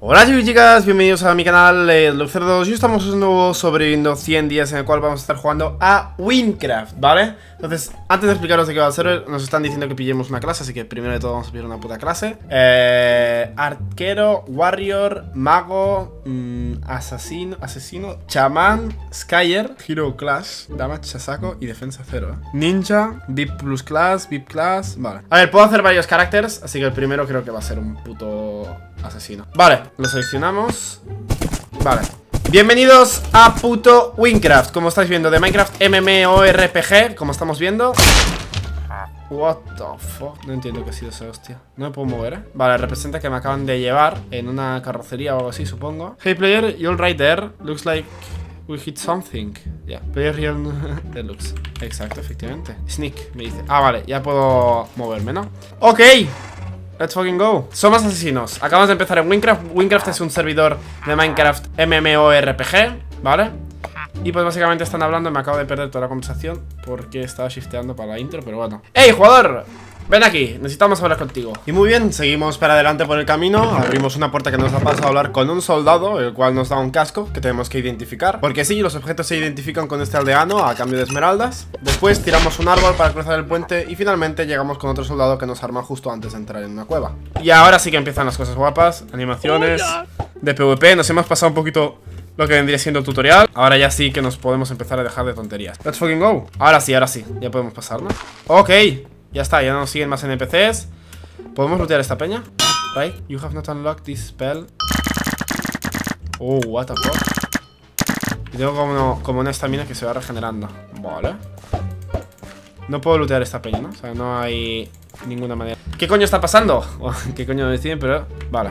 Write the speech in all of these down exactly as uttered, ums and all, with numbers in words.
Hola chicos y chicas, bienvenidos a mi canal eh, Lucerdos. Y estamos de nuevo sobreviviendo cien días en el cual vamos a estar jugando a Minecraft, ¿vale? Entonces, antes de explicaros de qué va el server, nos están diciendo que pillemos una clase, así que primero de todo vamos a pillar una puta clase. eh, Arquero, Warrior, Mago, mmm, Asesino, Asesino, Chamán, Skyer, Hero Class, Damage a saco y Defensa cero, ¿eh? Ninja, V I P Plus Class, V I P Class, vale. A ver, puedo hacer varios caracteres, así que el primero creo que va a ser un puto asesino. Vale, lo seleccionamos. Vale. Bienvenidos a puto Minecraft. Como estáis viendo, de Minecraft MMORPG, como estamos viendo. What the fuck, no entiendo qué ha sido esa hostia. No me puedo mover, eh. Vale, representa que me acaban de llevar en una carrocería o algo así, supongo. Hey player, you're right there. Looks like we hit something. Yeah, player here deluxe. Exacto, efectivamente. Sneak, me dice. Ah, vale, ya puedo moverme, ¿no? Ok, let's fucking go. Somos asesinos. Acabamos de empezar en Minecraft. Minecraft es un servidor de Minecraft MMORPG, ¿vale? Y pues básicamente están hablando. Me acabo de perder toda la conversación porque estaba shifteando para la intro, pero bueno. ¡Ey, jugador! Ven aquí, necesitamos hablar contigo. Y muy bien, seguimos para adelante por el camino. Abrimos una puerta que nos da paso a hablar con un soldado, el cual nos da un casco que tenemos que identificar. Porque sí, los objetos se identifican con este aldeano a cambio de esmeraldas. Después tiramos un árbol para cruzar el puente. Y finalmente llegamos con otro soldado que nos arma justo antes de entrar en una cueva. Y ahora sí que empiezan las cosas guapas. Animaciones de PvP. Nos hemos pasado un poquito lo que vendría siendo el tutorial. Ahora ya sí que nos podemos empezar a dejar de tonterías. Let's fucking go. Ahora sí, ahora sí, ya podemos pasar, ¿no? Ok, ya está, ya no nos siguen más N P Cs. ¿Podemos lootear esta peña? Right, you have not unlocked this spell. Oh, what the fuck. Y tengo como, como una estamina que se va regenerando. Vale. No puedo lootear esta peña, ¿no? O sea, no hay ninguna manera. ¿Qué coño está pasando? ¿Qué coño me deciden? Pero, vale.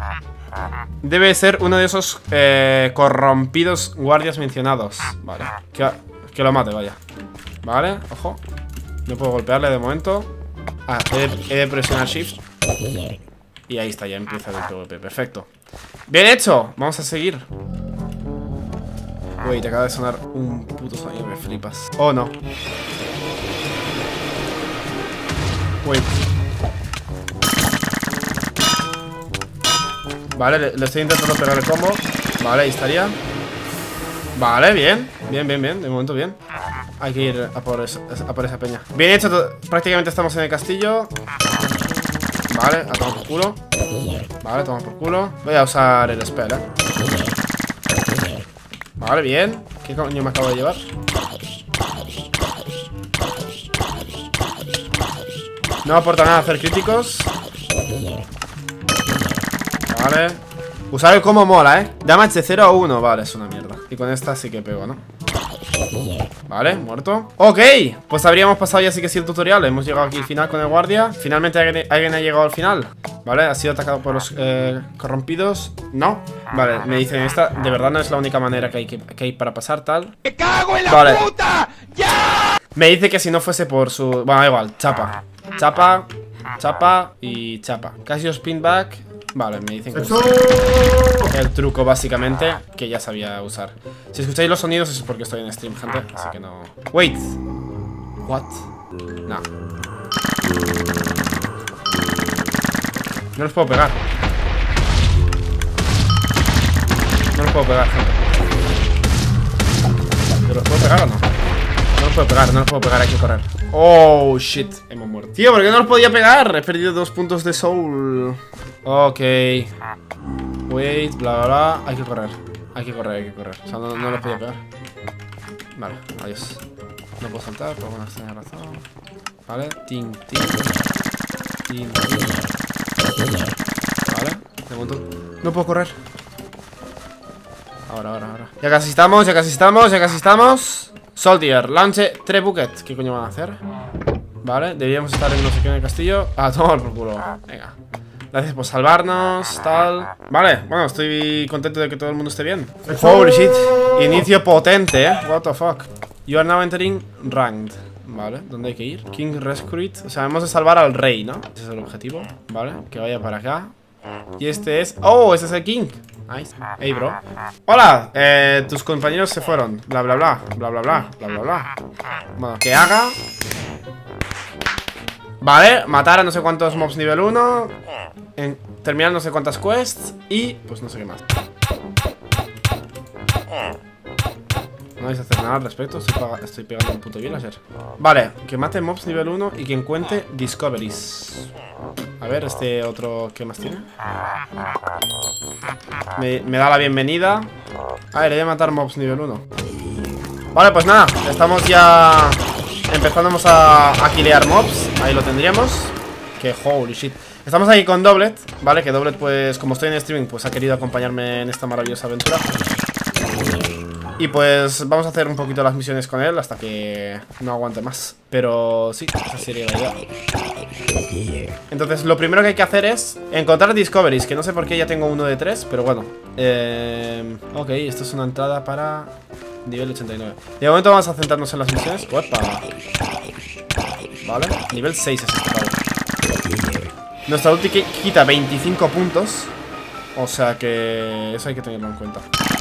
Debe ser uno de esos eh, corrompidos guardias mencionados. Vale, que, que lo mate, vaya. Vale, ojo. No puedo golpearle de momento. Ah, he de, he de presionar Shift. Y ahí está, ya empieza el PvP, perfecto. Bien hecho, vamos a seguir. Uy, te acaba de sonar un puto sonido, me flipas. Oh, no. Uy. Vale, le, le estoy intentando pegar el combo. Vale, ahí estaría. Vale, bien, bien, bien, bien, de momento bien. Hay que ir a por, esa, a por esa peña. Bien hecho, prácticamente estamos en el castillo. Vale, a tomar por culo. Vale, toma por culo. Voy a usar el spell, eh. Vale, bien. ¿Qué coño me acabo de llevar? No aporta nada hacer críticos. Vale. Usar el combo mola, eh. Damage de cero a uno, vale, es una mierda. Y con esta sí que pego, ¿no? Vale, muerto. Ok, pues habríamos pasado ya sí que sí el tutorial. Hemos llegado aquí al final con el guardia. Finalmente alguien, alguien ha llegado al final. Vale, ha sido atacado por los eh, corrompidos. No, vale, me dicen esta de verdad no es la única manera que hay, que, que hay para pasar tal. ¡Me cago en la vale. puta! ¡Ya! Me dice que si no fuese por su... Bueno, da igual, chapa. Chapa, chapa y chapa. Casio spin back. Vale, me dicen que es el truco básicamente que ya sabía usar. Si escucháis los sonidos es porque estoy en stream, gente. Así que no... Wait. What? No. No los puedo pegar. No los puedo pegar, gente. ¿Pero los puedo pegar o no? No los puedo pegar, no los puedo pegar, hay que correr. Oh, shit, hemos muerto. Tío, ¿por qué no los podía pegar? He perdido dos puntos de soul. Ok. Wait, bla, bla, bla. Hay que correr. Hay que correr, hay que correr. O sea, no, no los podía pegar. Vale, adiós. No puedo saltar, por una extraña razón. Vale, ting, ting. Ting, ting. Vale, de momento. No puedo correr. Ahora, ahora, ahora. Ya casi estamos, ya casi estamos, ya casi estamos. Soldier, lance tres buckets. ¿Qué coño van a hacer? Vale, deberíamos estar en no sé qué en el castillo. Ah, toma por culo. Venga. Gracias por salvarnos, tal. Vale, bueno, estoy contento de que todo el mundo esté bien. Holy shit. Inicio potente, eh. What the fuck. You are now entering ranked. Vale, ¿dónde hay que ir? King Rescue. O sea, hemos de salvar al rey, ¿no? Ese es el objetivo. Vale, que vaya para acá. Y este es... ¡Oh! Ese es el King. Nice. Hey, bro. Hola, eh, tus compañeros se fueron. Bla, bla, bla. Bla, bla, bla. Bla, bla, bla. Bueno, que haga... Vale, matar a no sé cuántos mobs nivel uno, en, terminar no sé cuántas quests y pues no sé qué más. No vais a hacer nada al respecto, estoy, estoy pegando un puto villager. Vale, que mate mobs nivel uno y que encuentre discoveries. A ver, este otro, ¿qué más tiene? Me, me da la bienvenida. A ver, he de matar mobs nivel uno. Vale, pues nada, estamos ya empezamos a, a kilear mobs. Ahí lo tendríamos. Que holy shit. Estamos aquí con Doblet, ¿vale? Que Doblet, pues, como estoy en streaming, pues ha querido acompañarme en esta maravillosa aventura. Y pues vamos a hacer un poquito las misiones con él hasta que no aguante más. Pero sí, esa sería la idea. Entonces lo primero que hay que hacer es encontrar discoveries, que no sé por qué ya tengo uno de tres, pero bueno. eh, Ok, esto es una entrada para nivel ochenta y nueve. De momento vamos a centrarnos en las misiones. Uepa. Vale, nivel seis es este pavo. Nuestra ulti quita veinticinco puntos. O sea que eso hay que tenerlo en cuenta.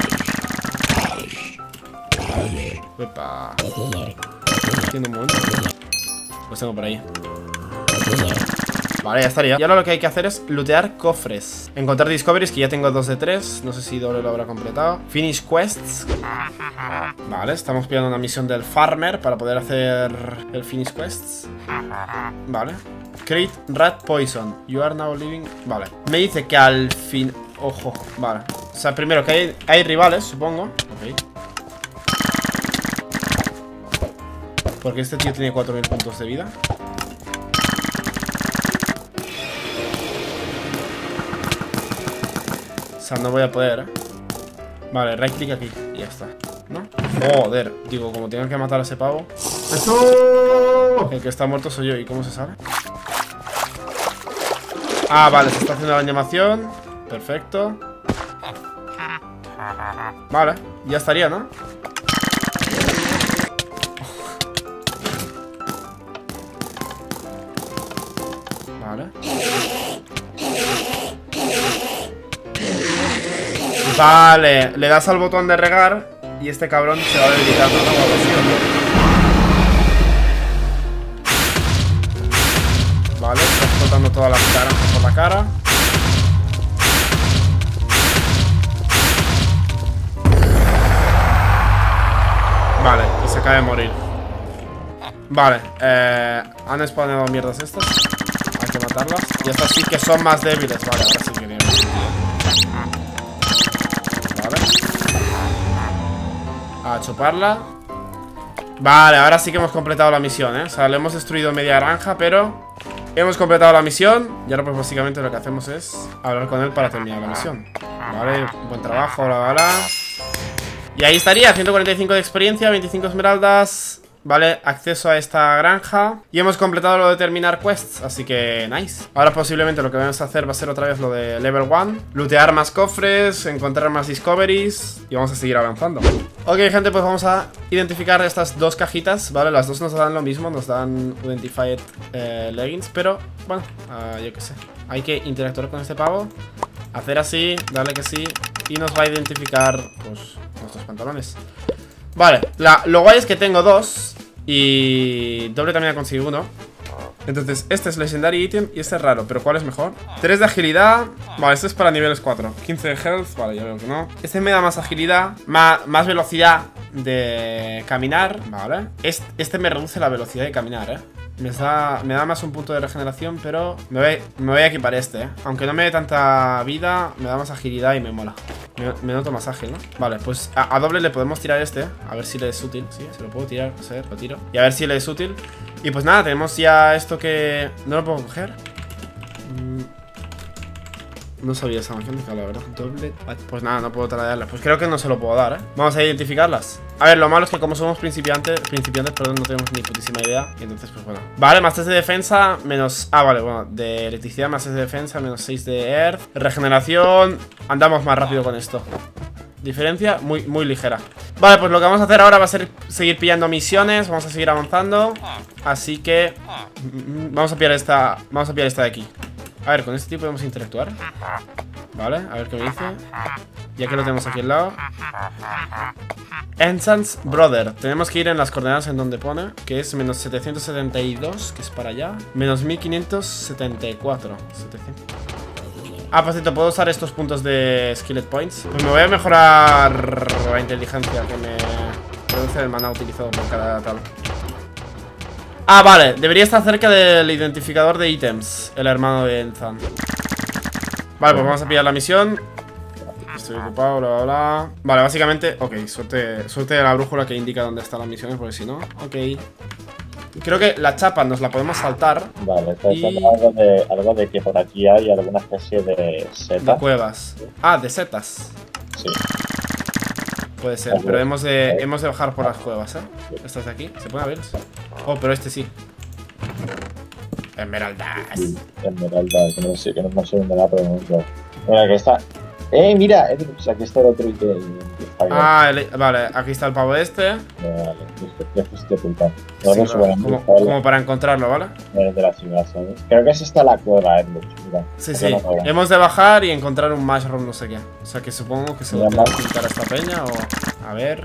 Uepa. Entiendo un momento. Los tengo por ahí. Vale, ya estaría. Y ahora lo que hay que hacer es lootear cofres. Encontrar discoveries, que ya tengo dos de tres. No sé si doble lo habrá completado. Finish quests. Vale, estamos pidiendo una misión del farmer para poder hacer el finish quests. Vale. Create rat poison. You are now living. Vale. Me dice que al fin... Ojo, vale. O sea, primero que hay, hay rivales, supongo. Ok. Porque este tío tiene cuatro mil puntos de vida. O sea, no voy a poder, ¿eh? Vale, right click aquí y ya está, ¿no? Joder, digo, como tengo que matar a ese pavo. ¡Eso! El que está muerto soy yo. ¿Y cómo se sabe? Ah, vale, se está haciendo la animación. Perfecto. Vale, ya estaría, ¿no? Vale. Vale, le das al botón de regar y este cabrón se va debilitando, ¿no? Vale, está explotando todas las naranjas por la cara. Vale, y se acaba de morir. Vale, eh, han spawnado mierdas estas. Hay que matarlas. Y estas sí que son más débiles. Vale, ahora sí que bien. Vale. A chuparla. Vale, ahora sí que hemos completado la misión, ¿eh? O sea, le hemos destruido media granja, pero hemos completado la misión. Y ahora pues básicamente lo que hacemos es hablar con él para terminar la misión. Vale, buen trabajo, bla, bla, bla. Y ahí estaría, ciento cuarenta y cinco de experiencia, veinticinco esmeraldas. Vale, acceso a esta granja. Y hemos completado lo de terminar quests, así que nice. Ahora posiblemente lo que vamos a hacer va a ser otra vez lo de level uno. Lootear más cofres, encontrar más discoveries. Y vamos a seguir avanzando. Ok, gente, pues vamos a identificar estas dos cajitas. Vale, las dos nos dan lo mismo, nos dan Identified eh, Leggings. Pero, bueno, uh, yo qué sé. Hay que interactuar con este pavo. Hacer así, darle que sí. Y nos va a identificar, pues, nuestros pantalones. Vale, la, lo guay es que tengo dos. Y doble también ha conseguido uno. Entonces, este es Legendary Item y este es raro. ¿Pero cuál es mejor? tres de agilidad. Vale, este es para niveles cuatro. quince de health, vale, ya veo que no. Este me da más agilidad, más, más velocidad de caminar. Vale, este, este me reduce la velocidad de caminar, eh. Me da, me da más un punto de regeneración, pero me voy, me voy a equipar este, ¿eh? Aunque no me dé tanta vida, me da más agilidad y me mola. Me, me noto más ágil, ¿no? Vale, pues a, a doble le podemos tirar este, a ver si le es útil. Sí, se lo puedo tirar, a ver, lo tiro. Y a ver si le es útil. Y pues nada, tenemos ya esto que... ¿No lo puedo coger? Mm. No sabía esa mecánica, la verdad. Doble. Pues nada, no puedo traerlas. Pues creo que no se lo puedo dar, ¿eh? Vamos a identificarlas. A ver, lo malo es que como somos principiantes, principiantes, perdón, no tenemos ni putísima idea. Y entonces, pues bueno. Vale, más tres de defensa, menos... Ah, vale, bueno, de electricidad, más tres de defensa, menos seis de earth. Regeneración. Andamos más rápido con esto. Diferencia muy, muy ligera. Vale, pues lo que vamos a hacer ahora va a ser seguir pillando misiones. Vamos a seguir avanzando. Así que... Vamos a pillar esta... Vamos a pillar esta de aquí. A ver, con este tipo podemos interactuar. Vale, a ver qué me dice. Ya que lo tenemos aquí al lado. Enchant's Brother. Tenemos que ir en las coordenadas en donde pone, que es menos setecientos setenta y dos, que es para allá. Menos mil quinientos setenta y cuatro. setecientos. Ah, por cierto, puedo usar estos puntos de Skillet Points. Pues me voy a mejorar la inteligencia que me produce el maná utilizado por cada tal. Ah, vale, debería estar cerca del identificador de ítems, el hermano de Enzan. Vale, pues vamos a pillar la misión. Estoy ocupado, bla, bla, bla. Vale, básicamente, ok, suerte, suerte de la brújula que indica dónde están las misiones, porque si no, ok. Creo que la chapa nos la podemos saltar. Vale, está y... algo, de, algo de que por aquí hay alguna especie de seta. De cuevas. Ah, de setas. Sí. Puede ser, pero hemos de, hemos de bajar por las cuevas, ¿eh? Estas de aquí, ¿se pueden abrir? Oh, pero este sí. Esmeraldas. Sí, esmeraldas, que no sé, que no sé dónde va, pero no. Mira, que está. ¡Eh, mira! Aquí está el otro y que. Ah, el, vale, aquí está el pavo este. Vale, ya fuiste puta. Sí, claro, como, como para encontrarlo, ¿vale? De la ciudad, ¿sabes? Creo que es esta la cueva, eh, mira. Sí, sí. Hemos de bajar y encontrar un mushroom, no sé qué. O sea que supongo que se lo tengo que quitar a esta peña o. A ver.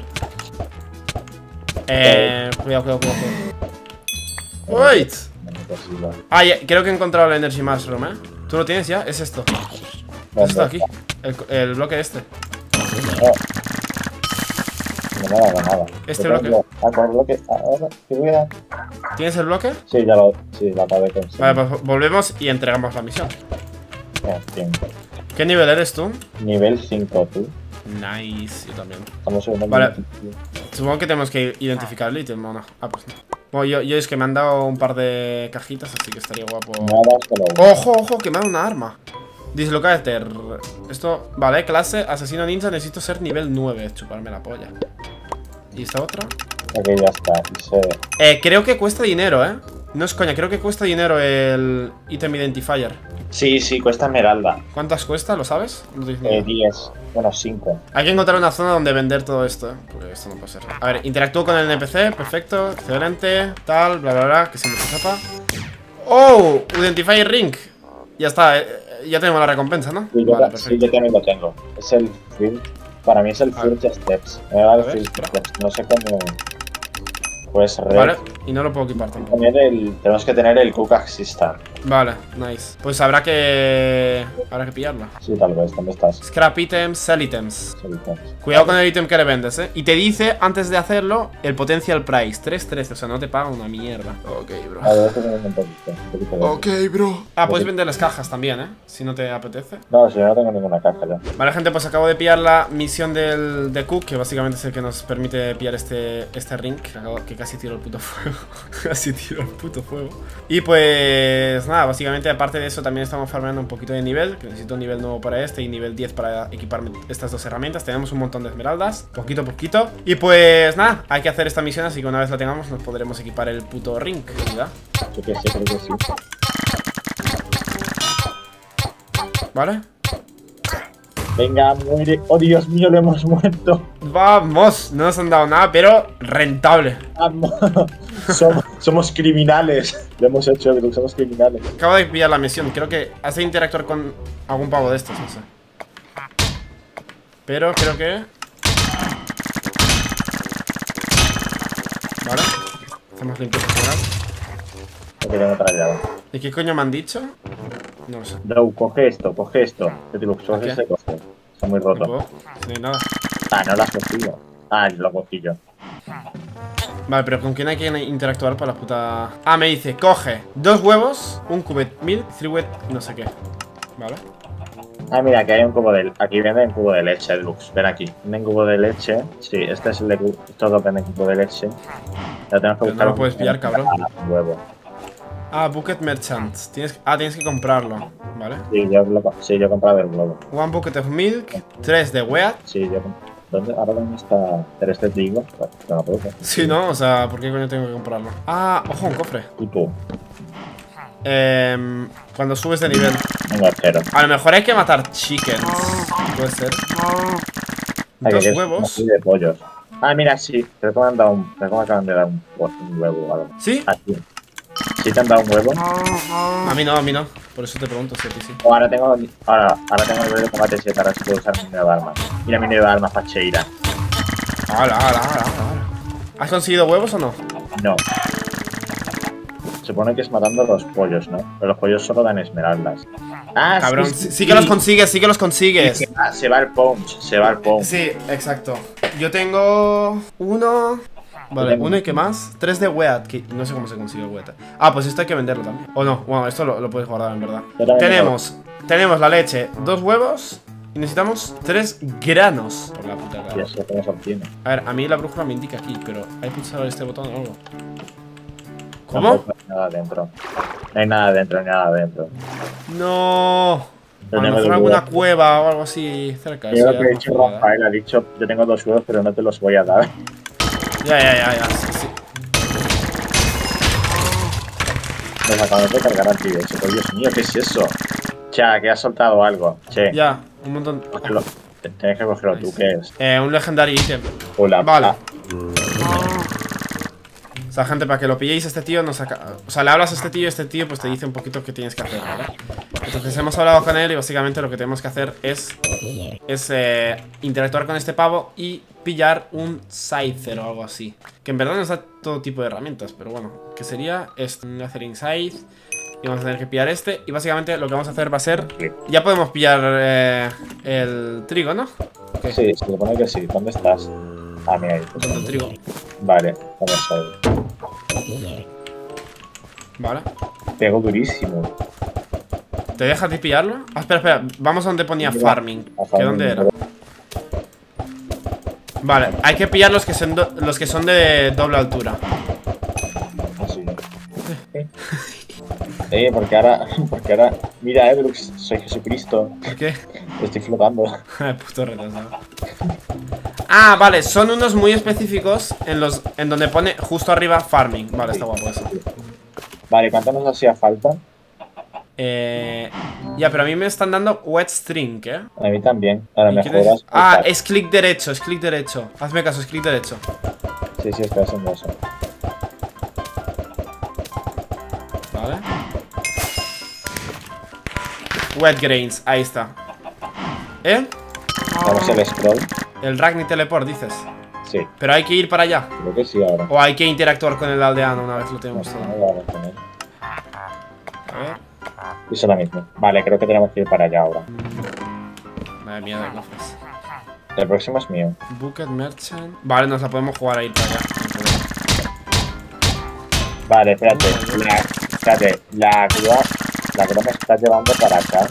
Eh. Cuidado, cuidado, cuidado. ¡Wait! Ah, ya, creo que he encontrado el Energy Mushroom, ¿eh? ¿Tú lo tienes ya? Es esto. Es esto aquí. El, el bloque este. No. No nada, nada. Este bloque. Ah, con el bloque. Ahora, ¿qué voy a...? ¿Tienes el bloque? Sí, ya lo. Sí, lo acabé con. Vale, pues volvemos y entregamos la misión. Bien. ¿Qué nivel eres tú? Nivel cinco, tú. Nice, yo también. Estamos en Vale. Supongo que tenemos que identificar el ítem, ¿o no? Ah, pues no. Bueno, yo, yo es que me han dado un par de cajitas, así que estaría guapo. Nada, solo... ¡Ojo, ojo! Que me ha dado una arma. Dislocater. Esto, vale, clase asesino ninja, necesito ser nivel nueve. Chuparme la polla. ¿Y esta otra? Aquí ya está. Se... Eh, creo que cuesta dinero, ¿eh? No es coña, creo que cuesta dinero el item identifier. Sí, sí, cuesta esmeralda. ¿Cuántas cuesta? ¿Lo sabes? No eh, diez. Bueno, cinco. Hay que encontrar una zona donde vender todo esto, ¿eh? Porque esto no puede ser. A ver, interactúo con el N P C. Perfecto, excelente. Tal, bla, bla, bla. Que se me chapa. ¡Oh! Identifier ring. Ya está, eh, ya tenemos la recompensa, ¿no? Sí, yo, vale, perfecto. Sí, yo también lo tengo. Es el First. Para mí es el First Steps. Me va a dar el First Steps. No sé cómo. Pues red. Vale, y no lo puedo equipar tampoco. Tener el, tenemos que tener el Cook Assistant. Vale, nice. Pues habrá que. Habrá que pillarlo. Sí, tal vez. ¿Dónde estás? Scrap items, sell items. Sell items. Cuidado con el ítem que le vendes, eh. Y te dice, antes de hacerlo, el potential price. tres trece, o sea, no te paga una mierda. Ok, bro. A ver, tengo un poquito, un poquito de ok, bro. Ah, puedes vender las cajas también, eh. Si no te apetece. No, si yo no tengo ninguna caja ya. Vale, gente, pues acabo de pillar la misión del de Cook, que básicamente es el que nos permite pillar este, este ring. Que, acabo, que casi tiro el puto fuego. Casi tiro el puto fuego. Y pues nada, básicamente aparte de eso también estamos farmeando un poquito de nivel, que necesito un nivel nuevo para este y nivel diez para equiparme estas dos herramientas. Tenemos un montón de esmeraldas, poquito a poquito. Y pues nada, hay que hacer esta misión, así que una vez la tengamos nos podremos equipar el puto ring, ¿verdad? Yo que sí, creo que sí. ¿Vale? Venga, muere. Oh, Dios mío, lo hemos muerto. Vamos, no nos han dado nada, pero rentable. Vamos. Somos, somos criminales. Lo hemos hecho, somos criminales. Acabo de pillar la misión, creo que hace interactuar con algún pavo de estos, no sé. Pero creo que... Vale. Hacemos limpieza general. Aquí tengo otra llave. ¿Y qué coño me han dicho? No lo sé. No, coge esto, coge esto. Yo digo, coge ¿Qué? este, coge. Está muy No roto. puedo, no hay nada. Ah, no lo has cogido. Ah, lo cogí yo. Vale, pero ¿con quién hay que interactuar para la puta...? Ah, me dice, coge dos huevos, un cubet milk, three wet, no sé qué. Vale. Ah, mira, aquí hay un cubo de... Aquí venden cubo de leche, Deluxe. Ven aquí. Venden cubo de leche. Sí, este es el de... Todos venden cubo de leche. Ya tenemos que Pero buscar... no lo puedes pillar, cabrón. Un huevo. Ah, Bucket Merchant. Tienes... Ah, tienes que comprarlo. Vale. Sí, yo, lo... sí, yo he comprado el huevo. One bucket of milk, tres de wheat. Sí, yo... ¿Dónde? ¿Ahora dónde está? ¿Tres de trigo? No lo puedo. Sí, ¿no? O sea, ¿por qué coño tengo que comprarlo? Ah, ojo, un cofre. Puto. Eh, cuando subes de nivel. Venga, cero. A lo mejor hay que matar chickens. Puede ser. Hay Dos que huevos. de pollos. Ah, mira, sí. Creo que me han dado un. Creo que me acaban de dar un, un huevo o algo. ¿Sí? Aquí. ¿Sí te han dado un huevo? A mí no, a mí no. Por eso te pregunto si a ti sí. Oh, ahora tengo. Ahora, ahora tengo el de combate siete, ahora sí puedo usar mi nueva arma. Mira mi nueva arma facheira. ¡Hala, hala, hala, hala! ¿Has conseguido huevos o no? No. Se supone que es matando los pollos, ¿no? Pero los pollos solo dan esmeraldas. Ah, Cabrón, sí, sí, sí que los consigues, sí que los consigues. Sí, ah, se va el punch, se va el punch. Sí, exacto. Yo tengo uno. Vale, tengo uno y qué más. Tres de Weat, que no sé cómo se consigue el Weat. Ah, pues esto hay que venderlo también. O no, bueno, esto lo, lo puedes guardar en verdad. Yo también Tenemos, tenemos la leche, dos huevos y necesitamos tres granos. Por la puta Y cara. eso cómo se obtiene. A ver, a mí la brújula me indica aquí, pero hay que pulsar este botón o algo. ¿Cómo? Tampoco hay nada adentro. No hay nada adentro, ni nada adentro. No. A lo Tenemos mejor dos alguna huevos. cueva o algo así cerca. Yo eso lo ya que ha es dicho más jugada. Rafael, ha dicho, yo tengo dos huevos, pero no te los voy a dar. Ya, ya, ya, ya. Sí, sí. Nos acabamos de cargar al tío. Oh, Dios mío, ¿qué es eso? Cha, que ha soltado algo. Che, Ya, un montón. cógelo. Te- Tienes que cogerlo tú, ¿qué es? Eh, un legendary item. Hola. Vale. Ah, O sea, gente, para que lo pilléis, este tío nos saca. O sea, le hablas a este tío y este tío pues te dice un poquito qué tienes que hacer, ¿vale? Entonces hemos hablado con él y básicamente lo que tenemos que hacer es Es eh, interactuar con este pavo y pillar un Scyther o algo así. Que en verdad nos da todo tipo de herramientas, pero bueno, que sería este, un Gathering Scythe. Y vamos a tener que pillar este. Y básicamente lo que vamos a hacer va a ser. Ya podemos pillar eh, el trigo, ¿no? Okay. Sí, se supone que sí. ¿Dónde estás? Ah, mira ahí. ¿Dónde el trigo? Vale, vamos a ver. Vale. Pego durísimo. ¿Te deja a ti pillarlo? Ah, espera, espera. Vamos a donde ponía Mira, farming. a ¿Que farming, dónde era? pero- Vale, hay que pillar los que son, do- los que son de doble altura. Así. Eh, porque ahora, porque ahora, mira, Ebrux, soy Jesucristo, ¿Por qué? estoy flotando. Puto retrasado. Ah, vale, son unos muy específicos en los en donde pone justo arriba farming. Vale, está guapo eso. Vale, ¿cuánto nos hacía falta? Eh, ya, pero a mí me están dando wet string, ¿eh? A mí también. Ahora ¿Y me quieres- jodas. Ah, es clic derecho, es clic derecho. Hazme caso, es clic derecho. Sí, sí, estoy haciendo eso. Vale. Wet grains, ahí está. ¿Eh? Vamos al scroll. El Ragni Teleport, dices. Sí, Pero hay que ir para allá. creo que sí ahora. O hay que interactuar con el aldeano una vez lo No tenemos sé, todo. no vamos con él. A ver. Hizo la misma. Vale, creo que tenemos que ir para allá ahora. Madre mía de cofres. El próximo es mío. Bucket Merchant. Vale, nos la podemos jugar a ir para allá. Vale, espérate. La, espérate, la grúa, la grúa me está llevando para acá.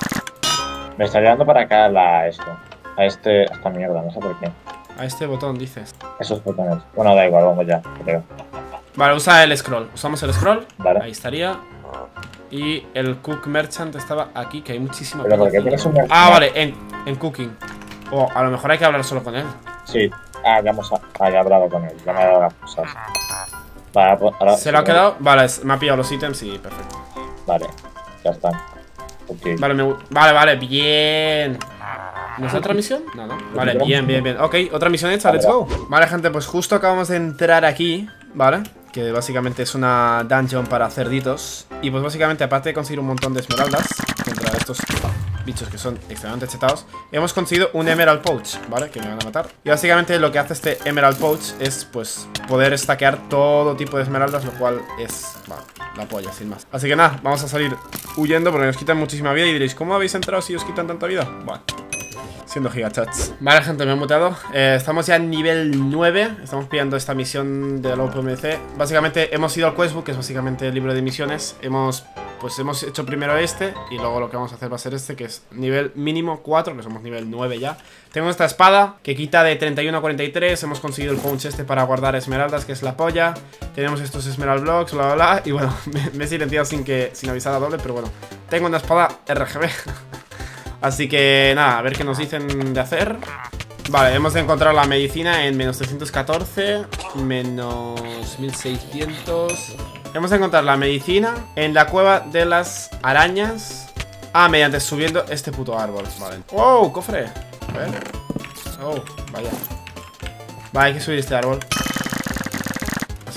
Me está llevando para acá la esto. A este, a esta mierda, no sé por qué. A este botón dices. Esos botones. Bueno, da igual, vamos ya, creo. Vale, usa el scroll. Usamos el scroll. Vale. Ahí estaría. Y el Cook Merchant estaba aquí, que hay muchísima Pero ¿por qué pieza. tienes un merchant? Ah, vale, en, en Cooking. O a lo mejor hay que hablar solo con él. Sí. Ah, ya hemos ah, ya he hablado con él. Ya me ha dado las cosas. Vale, pues ahora- ¿Se lo ha quedado? Vale, es- me ha pillado los ítems y perfecto. Vale, ya está. Ok. Vale, me, gu- vale, vale, bien. ¿No es otra misión? No, no. Vale, bien, bien, bien. Ok, otra misión hecha, let's go. Vale, gente, pues justo acabamos de entrar aquí, ¿vale? Que básicamente es una dungeon para cerditos. Y pues básicamente, aparte de conseguir un montón de esmeraldas contra estos bichos que son extremadamente chetados, hemos conseguido un Emerald Pouch, ¿vale? Que me van a matar. Y básicamente lo que hace este Emerald Pouch es, pues, poder stackear todo tipo de esmeraldas, lo cual es, bueno, la polla, sin más. Así que nada, vamos a salir huyendo porque nos quitan muchísima vida y diréis, ¿cómo habéis entrado si os quitan tanta vida? Bueno, siendo gigachats. Vale, gente, me he muteado. Eh, estamos ya en nivel nueve. Estamos pillando esta misión del O P M C. Básicamente hemos ido al questbook, que es básicamente el libro de misiones. Hemos, pues hemos hecho primero este y luego lo que vamos a hacer va a ser este, que es nivel mínimo cuatro, que somos nivel nueve ya. Tengo esta espada que quita de treinta y uno a cuarenta y tres. Hemos conseguido el pouch este para guardar esmeraldas, que es la polla. Tenemos estos emerald blocks, bla bla bla. Y bueno, me, me he silenciado sin, que, sin avisar a doble, pero bueno. Tengo una espada R G B. Así que nada, a ver qué nos dicen de hacer. Vale, hemos de encontrar la medicina en menos trescientos catorce, menos mil seiscientos. Hemos de encontrar la medicina en la cueva de las arañas. Ah, mediante subiendo este puto árbol. Vale. ¡Wow! ¡Cofre! A ver. Oh, vaya. Vale, hay que subir este árbol. Así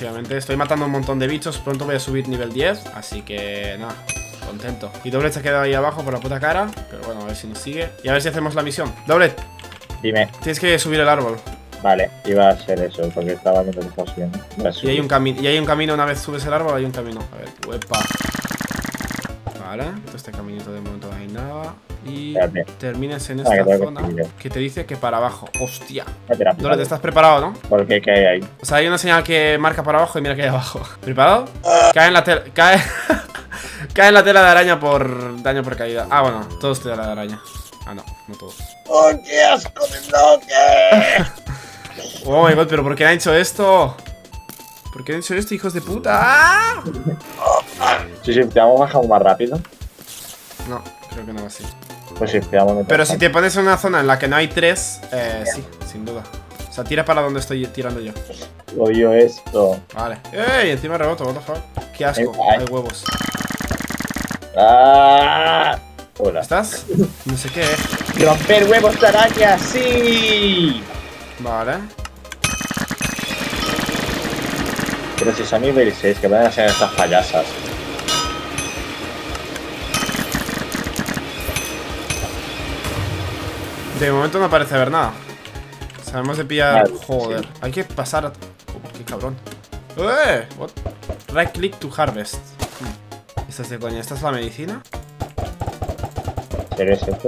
básicamente. Estoy matando un montón de bichos. Pronto voy a subir nivel diez. Así que nada, contento. Y Doblet se ha quedado ahí abajo por la puta cara. Pero bueno, a ver si nos sigue. Y a ver si hacemos la misión. Doblet, Dime. tienes que subir el árbol. Vale, iba a ser eso, porque estaba viendo que estaba subiendo. Y hay un camino. Y hay un camino, una vez subes el árbol, hay un camino. A ver, huepa. Vale, todo este caminito de momento no hay nada. Y Espérate. terminas en Ah, esta que tengo que zona subir. que te dice que para abajo. Hostia. Espera, Doblet, ¿estás preparado, no? ¿Por qué? ¿Qué hay ahí? O sea, hay una señal que marca para abajo y mira que hay abajo. ¿Preparado? Cae en la tela. Cae. Cae en la tela de araña por daño por caída. Ah, bueno, todos tela de araña. Ah, no, no todos. ¡Oh, qué asco de bloque! Oh my god, pero ¿por qué han hecho esto? ¿Por qué han hecho esto, hijos de puta? ¡Ah! Si shifteamos bajamos más rápido. No, creo que no va así. Pues shifteamos. Pero si te pones en una zona en la que no hay tres, eh, sí, sin duda. O sea, tira para donde estoy tirando yo. Odio esto. Vale. ¡Ey! Encima reboto, what the fuck. Qué asco, Ay. hay huevos. ¡Ah! Hola. ¿Estás? No sé qué. ¡Romper huevos de araña! ¡Sí! Vale. Pero si son nivel seis, que van a ser estas payasas. De momento no parece haber nada. Sabemos de pillar. Vale, Joder, sí. hay que pasar a. Oh, qué cabrón. ¡Eh! What? Right click to harvest. Hmm. ¿Esta es de coña? ¿Esta es la medicina? ¿Serio es esto?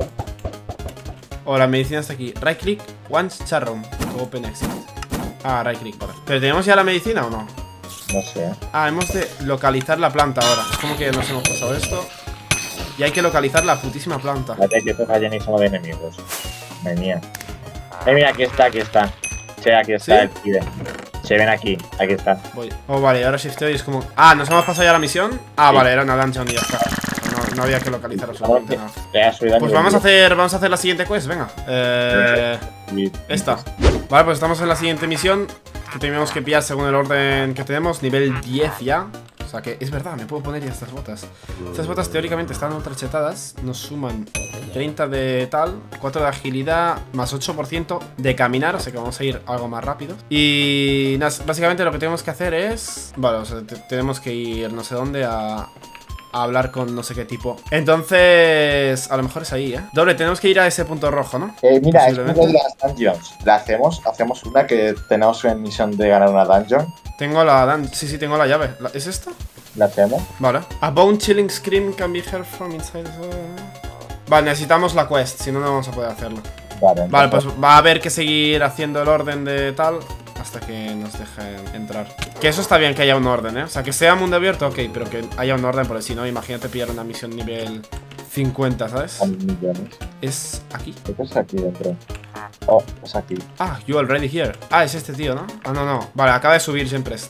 O la medicina está aquí. Right click, once chat room. Open exit. Ah, right click, vale. ¿Pero tenemos ya la medicina o no? No sé. Ah, hemos de localizar la planta ahora. Es como que nos hemos pasado esto. Y hay que localizar la putísima planta. Vale, que esto está llenísimo de enemigos. Madre mía. Eh, mira, aquí está, aquí está. Sí, aquí está ¿Sí? el pibe. Se ven aquí, aquí está. Voy. Oh, vale, ahora shifteo y es como. Ah, ¿nos hemos pasado ya la misión? Ah, Sí. vale, era una dungeon y ya está. No, no había que localizar absolutamente nada. Te has subido a Pues nivel vamos a diez. hacer, vamos a hacer la siguiente quest, venga. Eh, Y- esta. Vale, pues estamos en la siguiente misión que tenemos que pillar según el orden que tenemos. Nivel diez ya. O sea que es verdad, me puedo poner ya estas botas. Estas botas teóricamente están ultra chetadas. Nos suman treinta de tal, cuatro de agilidad, más ocho por ciento de caminar. O sea que vamos a ir algo más rápido. Y nada, básicamente lo que tenemos que hacer es... Vale, o sea, te- tenemos que ir no sé dónde a... a hablar con no sé qué tipo. Entonces, a lo mejor es ahí, ¿eh? Doble, tenemos que ir a ese punto rojo, ¿no? Eh, mira, es una Posiblemente. de las dungeons. ¿La hacemos? Hacemos una que tenemos una misión de ganar una dungeon. Tengo la... dan- Sí, sí, tengo la llave. ¿La- ¿Es esta? ¿La hacemos? Vale. A bone chilling scream can be heard from inside. Vale, necesitamos la quest, si no, no vamos a poder hacerlo. Vale, Vale, pues entonces- va a haber que seguir haciendo el orden de tal hasta que nos dejen entrar. Que eso está bien que haya un orden, ¿eh? O sea, que sea mundo abierto, ok, pero que haya un orden, porque si no, imagínate pillar una misión nivel cincuenta, ¿sabes? Hay millones. Es aquí. ¿Qué es aquí dentro? Oh, es aquí. Ah, you already here. Ah, es este tío, ¿no? Ah, no, no. Vale, acaba de subir Gemprest.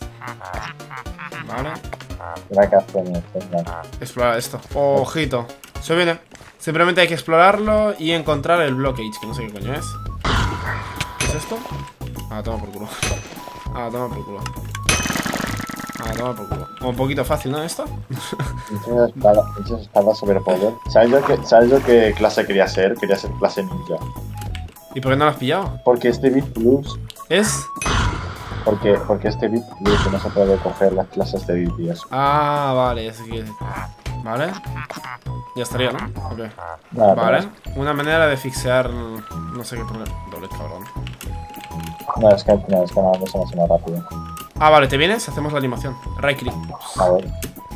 Vale. Mira que hace mi venga. Explorar esto. Ojito. Se viene. Simplemente hay que explorarlo y encontrar el blockage, que no sé qué coño es. ¿Qué es esto? Ah, toma por culo. Ah, toma por culo. Ah, toma por culo. Un poquito fácil, ¿no? Esto. Muchas espadas, muchas espadas superpoder. ¿Sabes yo qué, ¿Sabes yo qué clase quería ser? Quería ser clase ninja. ¿Y por qué no lo has pillado? Porque este Bit Plus. Es. Porque, porque este Bit Plus que no se puede coger las clases de Bit y eso. Ah, vale, es que. Vale. Ya estaría, ¿no? Ok. Nada, Vale. Una manera de fixear. No sé qué problema. Doble cabrón. No, es que, no, es que nada, no se me hace más rápido. Ah, vale, ¿te vienes? Hacemos la animación. Right click. A ver.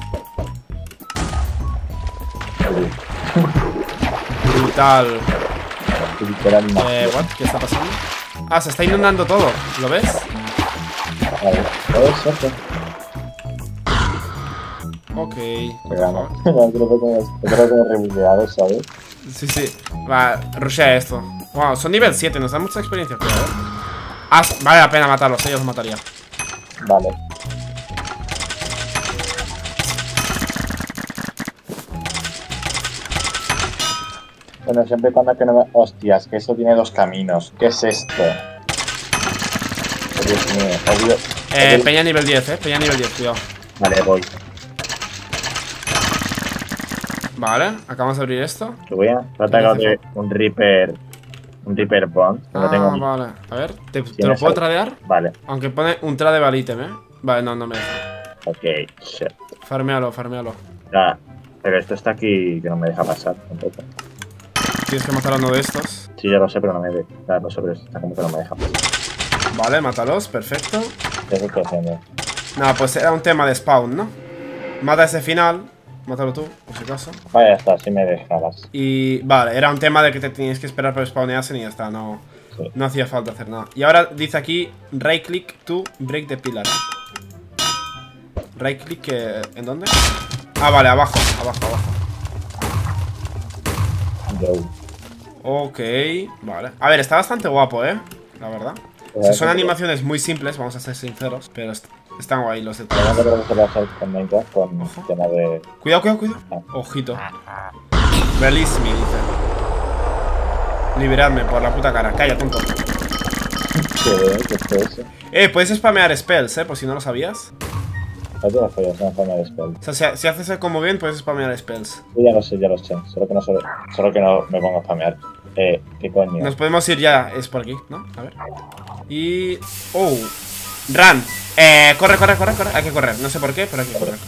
Brutal. Literal, no. Eh, what? ¿Qué está pasando? Ah, se está inundando todo. ¿Lo ves? A ver. Todo eso, ¿qué? Ok. Se gana. No, creo que creo que me he rebugueado, ¿sabes? Sí, sí. Va, rushea esto. Wow, son nivel siete, nos da mucha experiencia. Cuidado. Ah, vale la pena matarlos, ellos los mataría. Vale. Bueno, siempre y cuando que no me... Hostias, que esto tiene dos caminos. ¿Qué es esto? Oh, Dios mío, obvio. Eh, obvio- peña nivel diez, eh. Peña nivel diez, cuidado. Vale, voy. Vale, acabamos de abrir esto. Te voy a tratar de un Reaper... Un Reaper Bond. Que no Ah, tengo ni... vale. A ver, ¿te, te lo ¿Tienes puedo algo? tradear? Vale. Aunque pone un trade valítem, eh. Vale, no, no me deja. Ok, shit. Farmealo, farmealo. Ah, pero esto está aquí que no me deja pasar tampoco. Tienes que matar a uno de estos. Sí, ya lo sé, pero no me deja. Claro, lo sé, pero está como que no me deja pasar. Vale, mátalos, perfecto. ¿Qué es lo que estoy haciendo? Nada, pues era un tema de spawn, ¿no? Mata ese final. Mátalo tú, por si acaso. Vale, ya está, sí me dejabas. Y vale, era un tema de que te tenías que esperar para que spawneasen y ya está, no, Sí. no hacía falta hacer nada. Y ahora dice aquí, right click to break the pillar. Right click, eh, ¿en dónde? Ah, vale, abajo, abajo, abajo. Yo. Ok, vale. A ver, está bastante guapo, ¿eh? La verdad. O sea, son animaciones muy simples, vamos a ser sinceros, pero est están guay los detalles. Además, creo que se va a hacer con Minecraft con Ojo. tema de. Cuidado, cuidado, cuidado. Ojito. Release me, dice. Liberadme por la puta cara. Calla, tonto. ¿Qué? ¿Qué es eso? Eh, puedes spamear spells, eh, por si no lo sabías. No te las follas, una forma de spell. O sea, si, si haces el combo bien, puedes spamear spells. Yo ya lo sé, ya lo sé. Solo que no, solo, solo que no me pongo a spamear. Eh, ¿qué coño? Nos podemos ir ya, es por aquí, ¿no? A ver. Y... Oh. Run. Eh, corre, corre, corre, corre. Hay que correr. No sé por qué, pero hay que correr.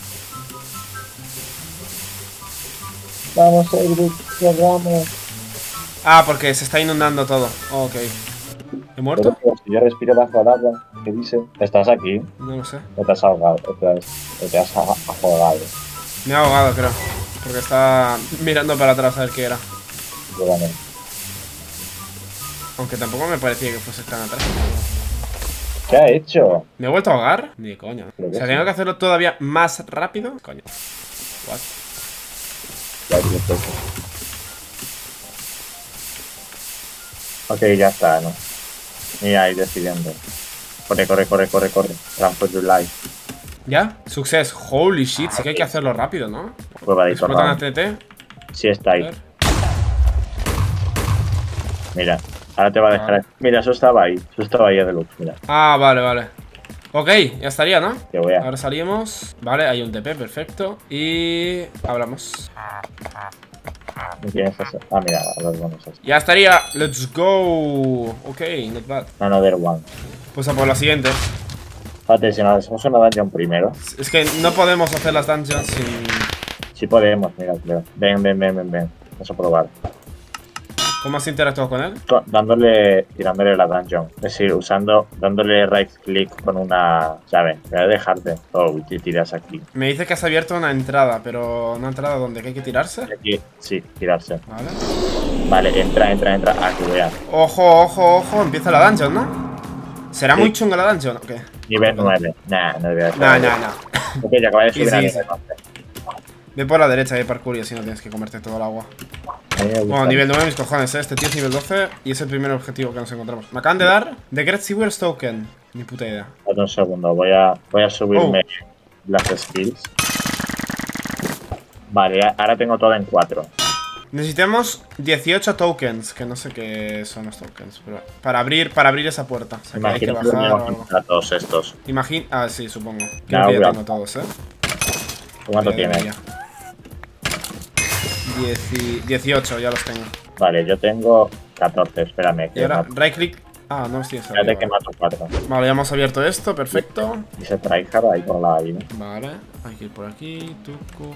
Vamos, Edric, vamos. Ah, porque se está inundando todo. Ok. ¿He muerto? Pero, si yo respiro bajo el agua, ¿qué dice? ¿Estás aquí? No lo sé. ¿O te has ahogado? ¿O te has, o te has ah- ahogado? Me he ahogado, creo. Porque estaba mirando para atrás a ver qué era. Yo también. Aunque tampoco me parecía que fuese tan atrás. ¿Qué ha hecho? ¿Me he vuelto a ahogar? Ni coño. Creo O que sea, sí. tengo que hacerlo todavía más rápido. Coño. What? Ya, tío, esto es- Ok, ya está, ¿no? Mira, ahí decidiendo. Corre, corre, corre, corre, corre. Run for your life. ¿Ya? Success. Holy shit, sí que hay que hacerlo rápido, ¿no? Prueba de Explotan a tornado. T T. Sí está A ahí. ver. Mira, ahora te va a dejar. Vale. Mira, eso estaba ahí. Eso estaba ahí de luz, mira. Ah, vale, vale. Ok, ya estaría, ¿no? Te voy a. Ahora salimos. Vale, hay un T P, perfecto. Y... hablamos. ¿Qué tienes que hacer? Ah, mira, los bonos. estos. Ya estaría. Let's go. Ok, not bad. Another one. Pues a por la siguiente. Espérate, si nos hacemos una dungeon primero. Es que no podemos hacer las dungeons sin... Sí podemos, mira, creo. Ven, ven, ven, ven, ven. Vamos a probar. ¿Cómo has interactuado con él? To- Dándole, tirándole la dungeon. Es decir, usando, dándole right click con una llave. Voy a dejarte. Oh, y te tiras aquí. Me dice que has abierto una entrada, pero ¿una entrada donde? ¿Que hay que tirarse? Aquí, sí, tirarse. Vale. Vale, entra, entra, entra. Ah, que voy a. Ojo, ojo, ojo. Empieza la dungeon, ¿no? ¿Será Sí. muy chunga la dungeon o qué? Nivel nueve. Nah, no debería Nah, ser. nah, nah. Ok, ya acabé de subir Easy, a easy. nivel nueve. Ve por la derecha, hay parkour y así no tienes que comerte todo el agua. A mí me gusta. Bueno, nivel nueve, mis cojones, ¿eh? Este tío es nivel doce y es el primer objetivo que nos encontramos. Me acaban de dar The Great Sewers Token. Ni puta idea. Espérate un segundo, voy a, voy a subirme las skills. Vale, a- ahora tengo todo en cuatro. Necesitamos dieciocho tokens, que no sé qué son los tokens, pero para abrir, para abrir esa puerta. O sea, que hay que Imagino que lo bajar o tengo algo. a todos estos. Imagina. Ah, sí, supongo. Creo Claro, que ya claro. tengo todos, ¿eh? ¿Cuánto Ya tienes? debería. Dieci- dieciocho, ya los tengo. Vale, yo tengo catorce, espérame. Y Que ahora, mato. right click. Ah, no estoy Espérate que mato cuatro. Vale, ya hemos abierto esto, perfecto. Y se tryhard ahí por la ahí, ¿no? Vale, hay que ir por aquí, tucu.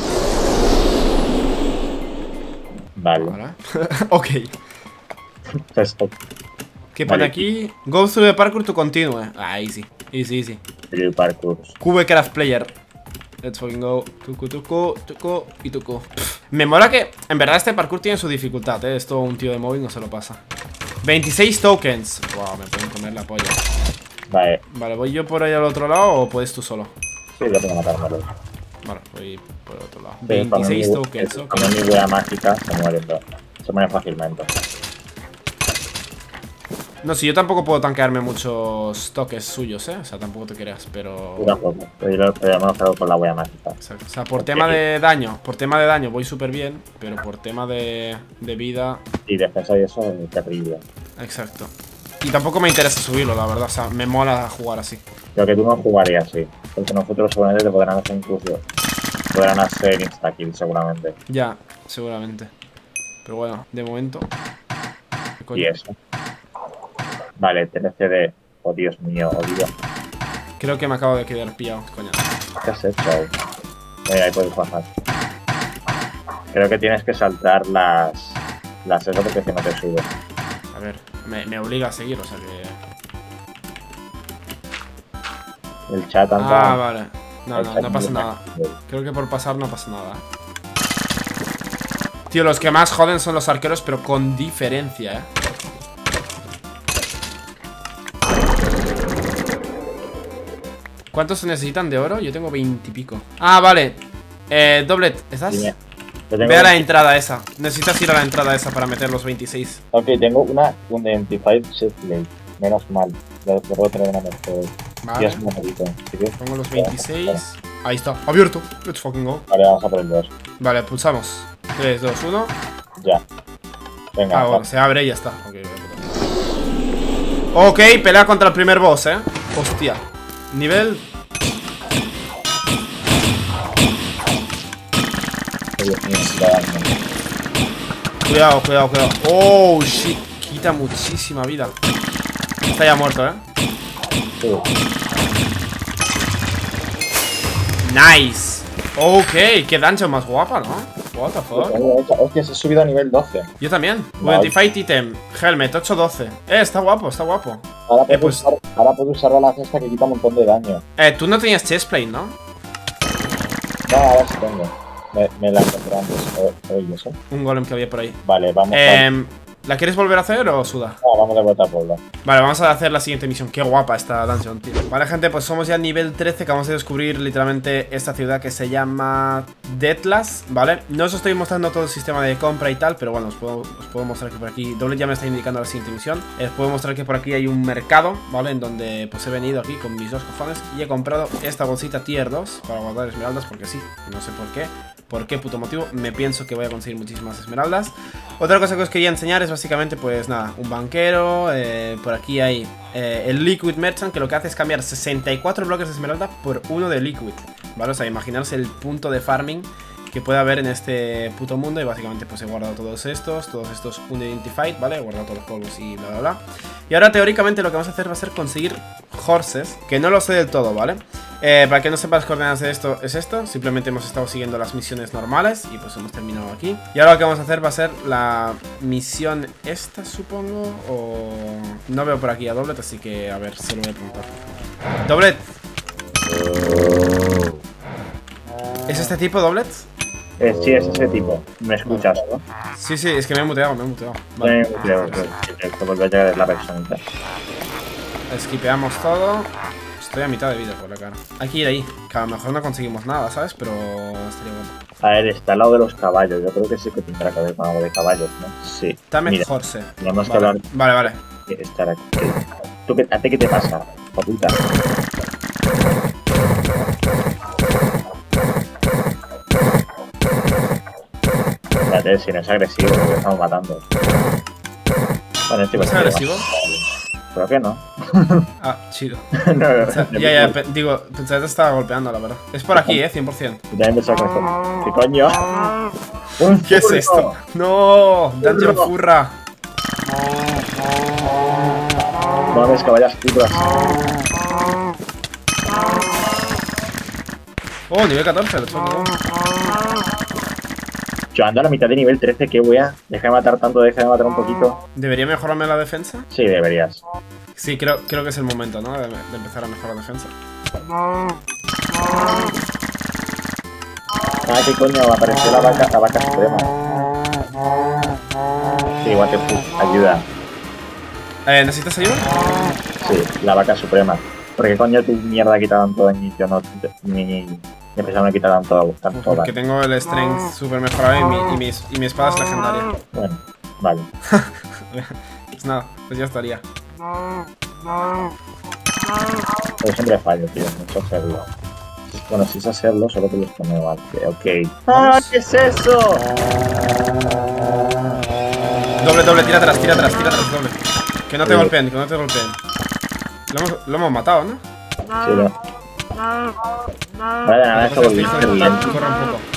Vale. Vale. Ok. Esto. ¿Qué pone Vale. aquí? Go through the parkour to continue. Ah, easy. Easy, easy. Drill parkours. Cubecraft player. Let's fucking go. Tucu, tucu, tucu y tucu. Pff, me mola que, en verdad, este parkour tiene su dificultad, ¿eh? Esto un tío de móvil no se lo pasa. veintiséis tokens. Wow, me pueden comer la polla. Vale. Vale, ¿voy yo por ahí al otro lado o puedes tú solo? Sí, yo tengo que matármelo. Vale, voy por el otro lado. Pero cuando veintiséis mi- tokens, ok. Cuando mi wea mágica se muere, todo. Se muere fácilmente. No, si yo tampoco puedo tanquearme muchos toques suyos, ¿eh? O sea, tampoco te creas, pero... Yo tampoco. Pero yo pero no lo hago con la wea mágica. Exacto. O sea, por tema de daño, por tema de daño voy súper bien, pero por tema de, de vida... Y defensa y eso es terrible. Exacto. Y tampoco me interesa subirlo, la verdad. O sea, me mola jugar así. Creo que tú no jugarías así. Porque nosotros seguramente te podrán hacer incluso. Podrán hacer insta-kill seguramente. Ya, seguramente. Pero bueno, de momento... ¿Qué coño? Y eso. Vale, T L C D. Oh Dios mío, odio. Creo que me acabo de quedar pillado, coño. ¿Qué has hecho ahí? Mira, ahí puedes bajar. Creo que tienes que saltar las... Las eso porque si no te sube. A ver, me, me obliga a seguir, o sea que... El chat anda... Ah, vale. No, no, no pasa nada. Creo que por pasar no pasa nada. Tío, los que más joden son los arqueros, pero con diferencia, eh. ¿Cuántos se necesitan de oro? Yo tengo veinte y pico. Ah, vale. Eh, Doblet, ¿estás? Sí, ve a la entrada esa. Necesitas ir a la entrada esa para meter los veintiséis. Ok, tengo una Identified Shipplate. Menos mal. Lo puedo tener una mejor. Vale. diez moneditos. ¿Sí? Pongo los veintiséis. Ahí está, abierto. Let's fucking go. Vale, vamos a por el dos. Vale, pulsamos. tres, dos, uno. Ya. Venga. Ah, bueno, se abre y ya está. Ok, ok, pelea contra el primer boss, eh. Hostia. Nivel. Dios mío, cuidado. Cuidado, cuidado, cuidado. Oh, shit. Quita muchísima vida. Está ya muerto, eh. Sí. Nice. Ok, qué dungeon más guapa, ¿no? What the fuck. Hostia, se ha subido a nivel doce. Yo también. Vale. Identified item. Helmet ocho doce. Eh, está guapo, está guapo. Ahora Eh, puedo, pues- usar, ahora puedo usar la cesta que quita un montón de daño. Eh, tú no tenías chestplate, ¿no? No, ahora sí tengo. Me, me la encontré antes. Oye, eso. Un golem que había por ahí. Vale, vamos. Eh, ¿La quieres volver a hacer o suda? No, vamos de vuelta a pueblo. Vale, vamos a hacer la siguiente misión. Qué guapa esta dungeon, tío. Vale, gente, pues somos ya nivel trece. Que vamos a descubrir literalmente esta ciudad que se llama Deathless, ¿vale? No os estoy mostrando todo el sistema de compra y tal, pero bueno, os puedo, os puedo mostrar que por aquí Doble ya me está indicando la siguiente misión. eh, Os puedo mostrar que por aquí hay un mercado, ¿vale? En donde pues he venido aquí con mis dos cojones y he comprado esta bolsita tier dos para guardar esmeraldas, porque sí, no sé por qué. ¿Por qué puto motivo? Me pienso que voy a conseguir muchísimas esmeraldas. Otra cosa que os quería enseñar es básicamente, pues nada, un banquero. eh, Por aquí hay eh, el Liquid Merchant, que lo que hace es cambiar sesenta y cuatro bloques de esmeralda por uno de Liquid, ¿vale? O sea, imaginarse el punto de farming que puede haber en este puto mundo. Y básicamente pues he guardado todos estos, todos estos unidentified, ¿vale? He guardado todos los polvos y bla bla bla. Y ahora teóricamente lo que vamos a hacer va a ser conseguir horses, que no lo sé del todo, ¿vale? Eh, para que no sepas las coordenadas de esto, es esto. Simplemente hemos estado siguiendo las misiones normales y pues hemos terminado aquí. Y ahora lo que vamos a hacer va a ser la misión esta, supongo. O... no veo por aquí a Doblet, así que a ver, se lo voy a preguntar. Doblet, ¿es este tipo, Doblet? Eh, sí, es ese tipo. ¿Me escuchas, no? Sí, sí, es que me he muteado, me he muteado. Vale. Vale. Creo que que vuelve a llegar la personita. Esquipeamos todo. Estoy a mitad de vida por la cara. Hay que ir ahí, que a lo mejor no conseguimos nada, ¿sabes? Pero estaría bueno. A ver, está al lado de los caballos. Yo creo que sí que tendrá que ver con algo de caballos, ¿no? Sí. Dame Mira, horse. tenemos que Vale, hablar vale, vale. de estar aquí. ¿Tú qué, ¿A ti qué te pasa? ¡Oh, puta! Espérate, si no es agresivo, porque estamos matando. Bueno, este ¿No es agresivo? Creo que no. Ah, chido. no, no, O sea, no, ya, ya, no. pe- digo, pensaba que te estaba golpeando, la verdad. Es por aquí, eh, cien por cien. Yo también pensaba que esto- ¿Qué coño? ¡Un ¿Qué es furro! esto? ¡No! ¡Dungeon Furro. furra! Mames, caballas putas. Oh, nivel catorce, lo tengo. Yo ando a la mitad de nivel trece, que voy a dejar de matar tanto, dejar de matar un poquito. ¿Debería mejorarme la defensa? Sí, deberías. Sí, creo, creo que es el momento, ¿no? De, de empezar a mejorar la defensa. Ah, qué coño, apareció la vaca, la vaca suprema. Sí, what the fuck, ayuda. Eh, ¿necesitas ayuda? Sí, la vaca suprema. Porque coño tu mierda ha quitado tanto daño y yo no, ni, ni, ni empezaba a quitar tanto, tanto Porque daño. tengo el strength super mejorado y mi, y mi, y mi espada es legendaria. Bueno, vale. Pues nada, pues ya estaría. Pero siempre fallo, tío, mucho hacerlo. Bueno, si es hacerlo, solo te los pone mal. Ok. ¡Ah, qué es eso! Doble, doble, tira atrás, tira atrás, tira atrás, doble. Que no te Sí. golpeen, que no te golpeen. Lo hemos, lo hemos matado, ¿no? Sí, no. Vale, nada, esto Pues volví este a hijo de hacer puta bien. corre un poco.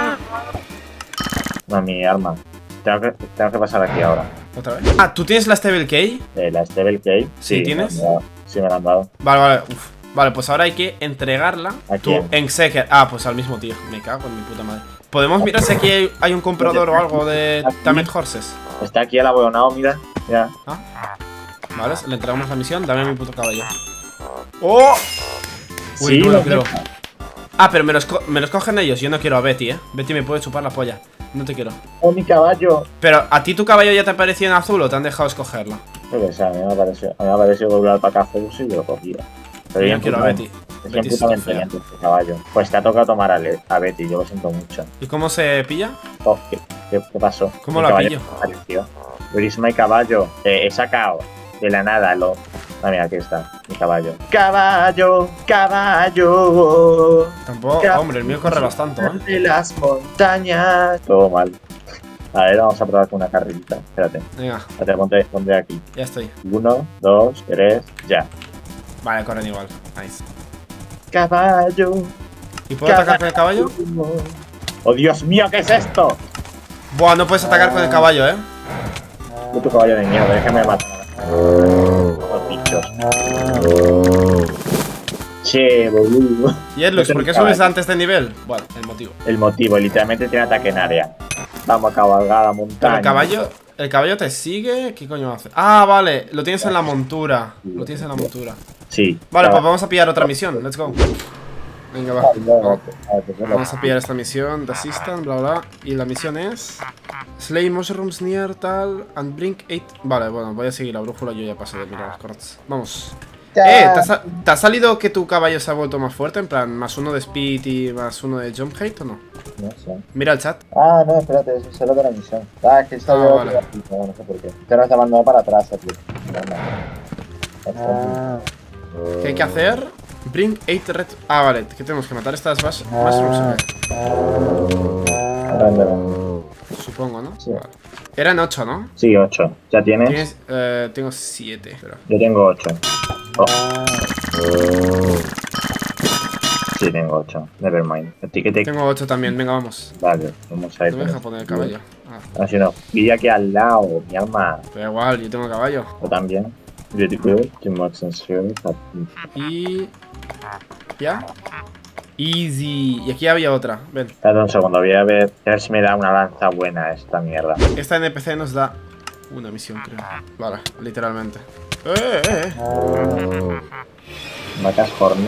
No, mi arma. Tengo que, tengo que pasar aquí ahora. ¿Otra vez? Ah, ¿tú tienes la Stable Key? Eh, la Stable Key. Sí, ¿tienes? Me han dado. Sí, me la han dado. Vale, vale, uf. Vale, pues ahora hay que entregarla. ¿A Tú, quién? en Seeker. Ah, pues al mismo tío. Me cago en mi puta madre. ¿Podemos mirar si aquí hay, hay un comprador o algo de Tamed Horses? Está aquí el abonado, mira. Mira. Ah. Vale, le entregamos la misión. Dame mi puto caballo. ¡Oh! Uy, Sí, no me lo lo creo. deja. Ah, pero me los, co- me los cogen ellos. Yo no quiero a Betty, eh. Betty me puede chupar la polla. No te quiero. ¡Oh, mi caballo! Pero, ¿a ti tu caballo ya te apareció en azul o te han dejado escogerlo? Creo que sí, a mí me pareció, a mí me pareció doblar para acá y yo lo cogía. Pero Yo bien no quiero a puta- Betty. Es Betty bien es putamente fea. lento este caballo. Pues te ha tocado tomar a, Le- a Betty, yo lo siento mucho. ¿Y cómo se pilla? Oh, ¿qué, qué, qué pasó? ¿Cómo Mi la caballo pillo? desapareció. Where is my caballo? Eh, he sacado de la nada lo... Ah, mira, aquí está, mi caballo. ¡Caballo! ¡Caballo! Tampoco. Caballo Hombre, el mío corre bastante, ¿eh? de las montañas. Todo mal. A ver, vamos a probar con una carrerita. Espérate, Venga, espérate, ponte, ponte aquí. ya estoy. Uno, dos, tres, ya. Vale, corren igual. Nice. Caballo. ¿Y puedo atacar con el caballo? ¡Oh, Dios mío! ¿Qué es esto? Buah, no puedes atacar con el caballo, ¿eh? Puto caballo de mierda, déjame matar. Los bichos. Che, boludo. Y Edlux, No ¿por qué tengo subes caballo. antes de nivel? Bueno, el motivo. El motivo, literalmente tiene ataque en área. Vamos a cabalgar a la montaña. Pero el caballo. ¿El caballo te sigue? ¿Qué coño hace? Ah, vale, lo tienes en la montura. Lo tienes en la montura. Sí. Vale, pues Caballo. vamos a pillar otra misión. Let's go. Venga, va. Ah, no, Vamos. a ver, pues no. Vamos a pillar esta misión de Assistant, bla bla. Y la misión es. Slay mushrooms near tal and bring eight. Vale, bueno, voy a seguir la brújula. Yo ya pasé de mirar las cartas. Vamos. Eh, ¿te ha, sa- ¿te ha salido que tu caballo se ha vuelto más fuerte? En plan, más uno de speed y más uno de jump height o no? No sé. Mira el chat. Ah, no, espérate, eso es el de la misión. Ah, es que está Ah, yo. vale. No, no sé por qué. Te lo has mandado para atrás, aquí. Ah. ¿Qué hay que hacer? Bring eight red. Ah, vale, que tenemos que matar estas bas- mushrooms. ¿O qué? Réndelo. Supongo, ¿no? Sí. Vale. Eran ocho, ¿no? Sí, ocho. ¿Ya tienes? Tienes, eh, tengo siete. Pero... Yo tengo ocho. Oh. Sí, tengo ocho. Nevermind. El ticket. Tengo ocho también, venga, vamos. Vale, vamos a ir. No me deja poner el caballo. Ah, Así no. Y aquí al lado, mi alma. pero igual, yo tengo caballo. Yo también. Beautiful. Too much sincere. Y... ¿Ya? Easy. Y aquí había otra. Ven. Espérate un segundo, voy a ver, a ver si me da una lanza buena esta mierda. Esta N P C nos da una misión, creo. Vale, literalmente. ¡Eh, eh! eh! Matas Hornets.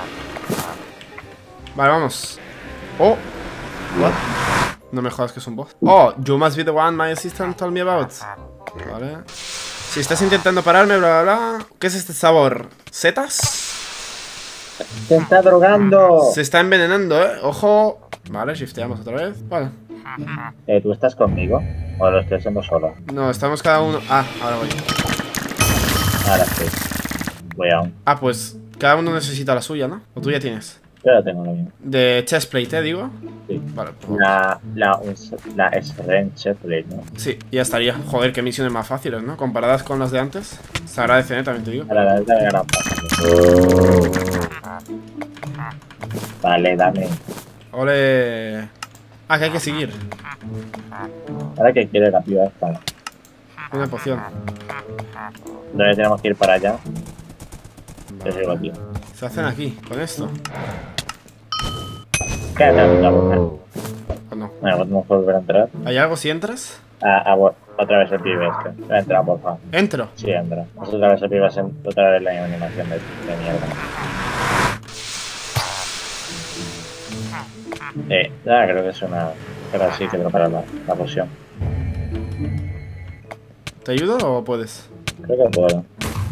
Vale, vamos. Oh. What? No me jodas que es un boss. Oh, you must be the one my assistant told me about. Vale. Si estás intentando pararme, bla, bla, bla. ¿Qué es este sabor? ¿Setas? ¡Se está drogando! Se está envenenando, eh. Ojo. Vale, shifteamos otra vez. Vale. Eh, ¿tú estás conmigo? ¿O lo estoy haciendo solo? No, estamos cada uno. Ah, ahora voy. Ahora sí. Voy aún. Ah, pues cada uno necesita la suya, ¿no? O tú ya tienes. Yo la tengo lo mismo. De chestplate, ¿eh? Digo. Sí. Vale, pues La, la, la S-Range Plate, ¿no? sí, ya estaría. Joder, qué misiones más fáciles, ¿no? Comparadas con las de antes. Se agradecen, ¿eh? También te digo. A la verdad de gran Vale, dame. Ole. Ah, que hay que seguir. Ahora que quiere la piba esta. Una poción. ¿Dónde tenemos que ir para allá? Yo sigo aquí. Se hacen aquí, con esto. Cállate la boca. ¿O no? Bueno, podemos volver a entrar. ¿Hay algo si entras? A, a, otra vez el pibe este. Voy a entrar, por favor. Entro. Sí, entra. Pues otra vez el pibe, otra vez la animación de, de mierda. Eh, ya creo que es una... Pero sí que para la, la poción. ¿Te ayudo o puedes? Creo que puedo.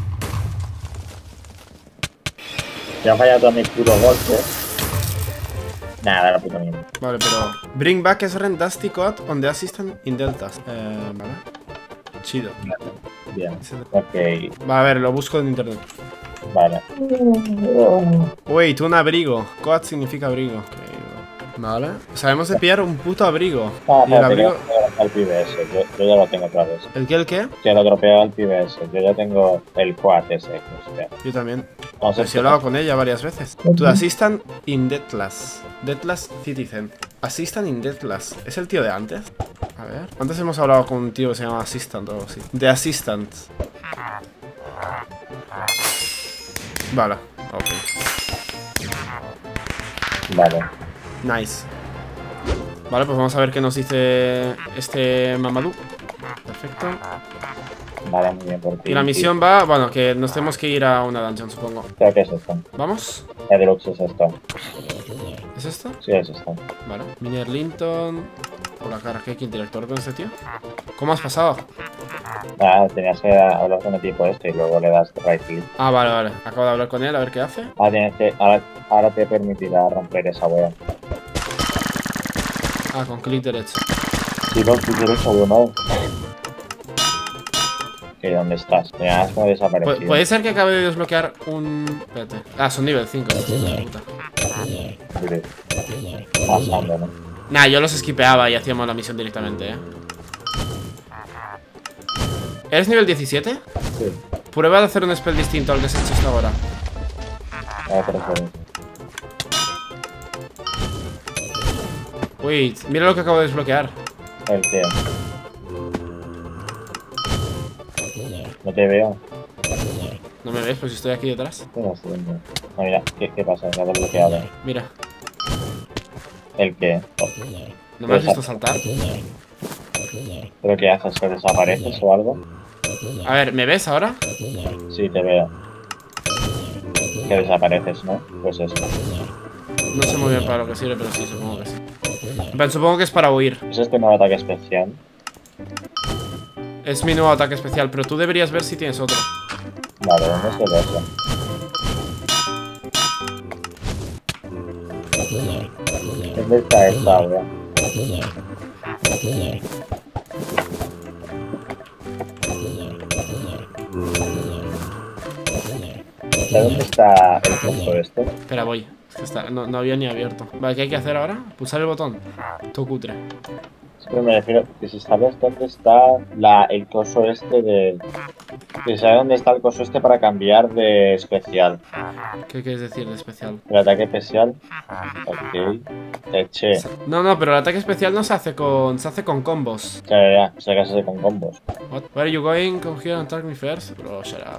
Ya han fallado todos mis putos golpes. Nada, la puta mierda. Vale, pero... Bring back S R N Dusty Code on the assistant in deltas. Eh, vale. Chido. Bien. Ok, Va, a ver, lo busco en internet. vale. Wait, un abrigo. Code significa abrigo. Ok, vale. Sabemos de pillar un puto abrigo. Ah, Y el no, abrigo... al pibe ese. Yo, yo ya lo tengo otra vez. ¿El qué, el qué? Ya lo dropeo al pibe ese. Yo ya tengo el quad ese. O sea, Yo también. vamos a Pues he hablado con ella varias veces. To assistant in Deathless. Deathless Citizen. Assistant in Deathless. ¿Es el tío de antes? A ver. Antes hemos hablado con un tío que se llama Assistant o algo así. The Assistant. Vale, ok. Vale. Nice. Vale, pues vamos a ver qué nos dice este Mamadou. Perfecto. Vale, muy bien por ti. Y la misión va, bueno, que nos tenemos que ir a una dungeon, supongo. Creo que es esto. ¿Vamos? La deluxe es esto. ¿Es esto? Sí, es esto. Vale. Miner Linton. Por la cara, ¿qué hay que interactuar con este tío? ¿Cómo has pasado? Ah, tenías que hablar con el tipo este y luego le das right click. Ah, vale, vale. Acabo de hablar con él, a ver qué hace. Ah, tienes que, ahora, ahora te permitirá romper esa wea. Ah, con clic derecho. Si no, clic derecho, weón, no. ¿Qué? ¿Dónde estás? Ya has como Pu desaparecido. puede ser que acabe de desbloquear un... Espérate. Ah, son nivel cinco. Puta. Pasando, ¿no? Nah, yo los esquipeaba y hacíamos la misión directamente, eh. ¿Eres nivel diecisiete? Sí. Prueba de hacer un spell distinto al que has hecho hasta ahora. Ahora te lo puedo. Wait, mira lo que acabo de desbloquear. El que. No te veo. ¿No me ves? Pues estoy aquí detrás. ¿Qué estás haciendo? No, mira, ¿qué, qué pasa? Me ha desbloqueado. Mira, ¿El qué? Oh, ¿no me has visto saltar? ¿pero qué haces? ¿Que desapareces o algo? A ver, ¿me ves ahora? Sí, te veo. Que desapareces, ¿no? Pues eso. No sé muy bien para lo que sirve, pero sí, supongo que sí. Pero supongo que es para huir. ¿Es este nuevo ataque especial? Es mi nuevo ataque especial, pero tú deberías ver si tienes otro. Vale, ¿dónde es el otro? ¿Dónde está esta ahora? ¿Dónde está el coso este? Espera, voy. Es que está, no, no había ni abierto. Vale, ¿qué hay que hacer ahora? Pulsar el botón. Todo cutre. Pero me refiero que si sabes dónde está la, el coso este de... Que sabes dónde está el coso este para cambiar de especial. ¿Qué quieres decir de especial? El ataque especial. Ok. Eche. No, no, pero el ataque especial no se hace con... Se hace con combos. Ya, ya, ya. O sea, que hace con combos. What? Where are you going? Come here and attack me first. Bro, shut up.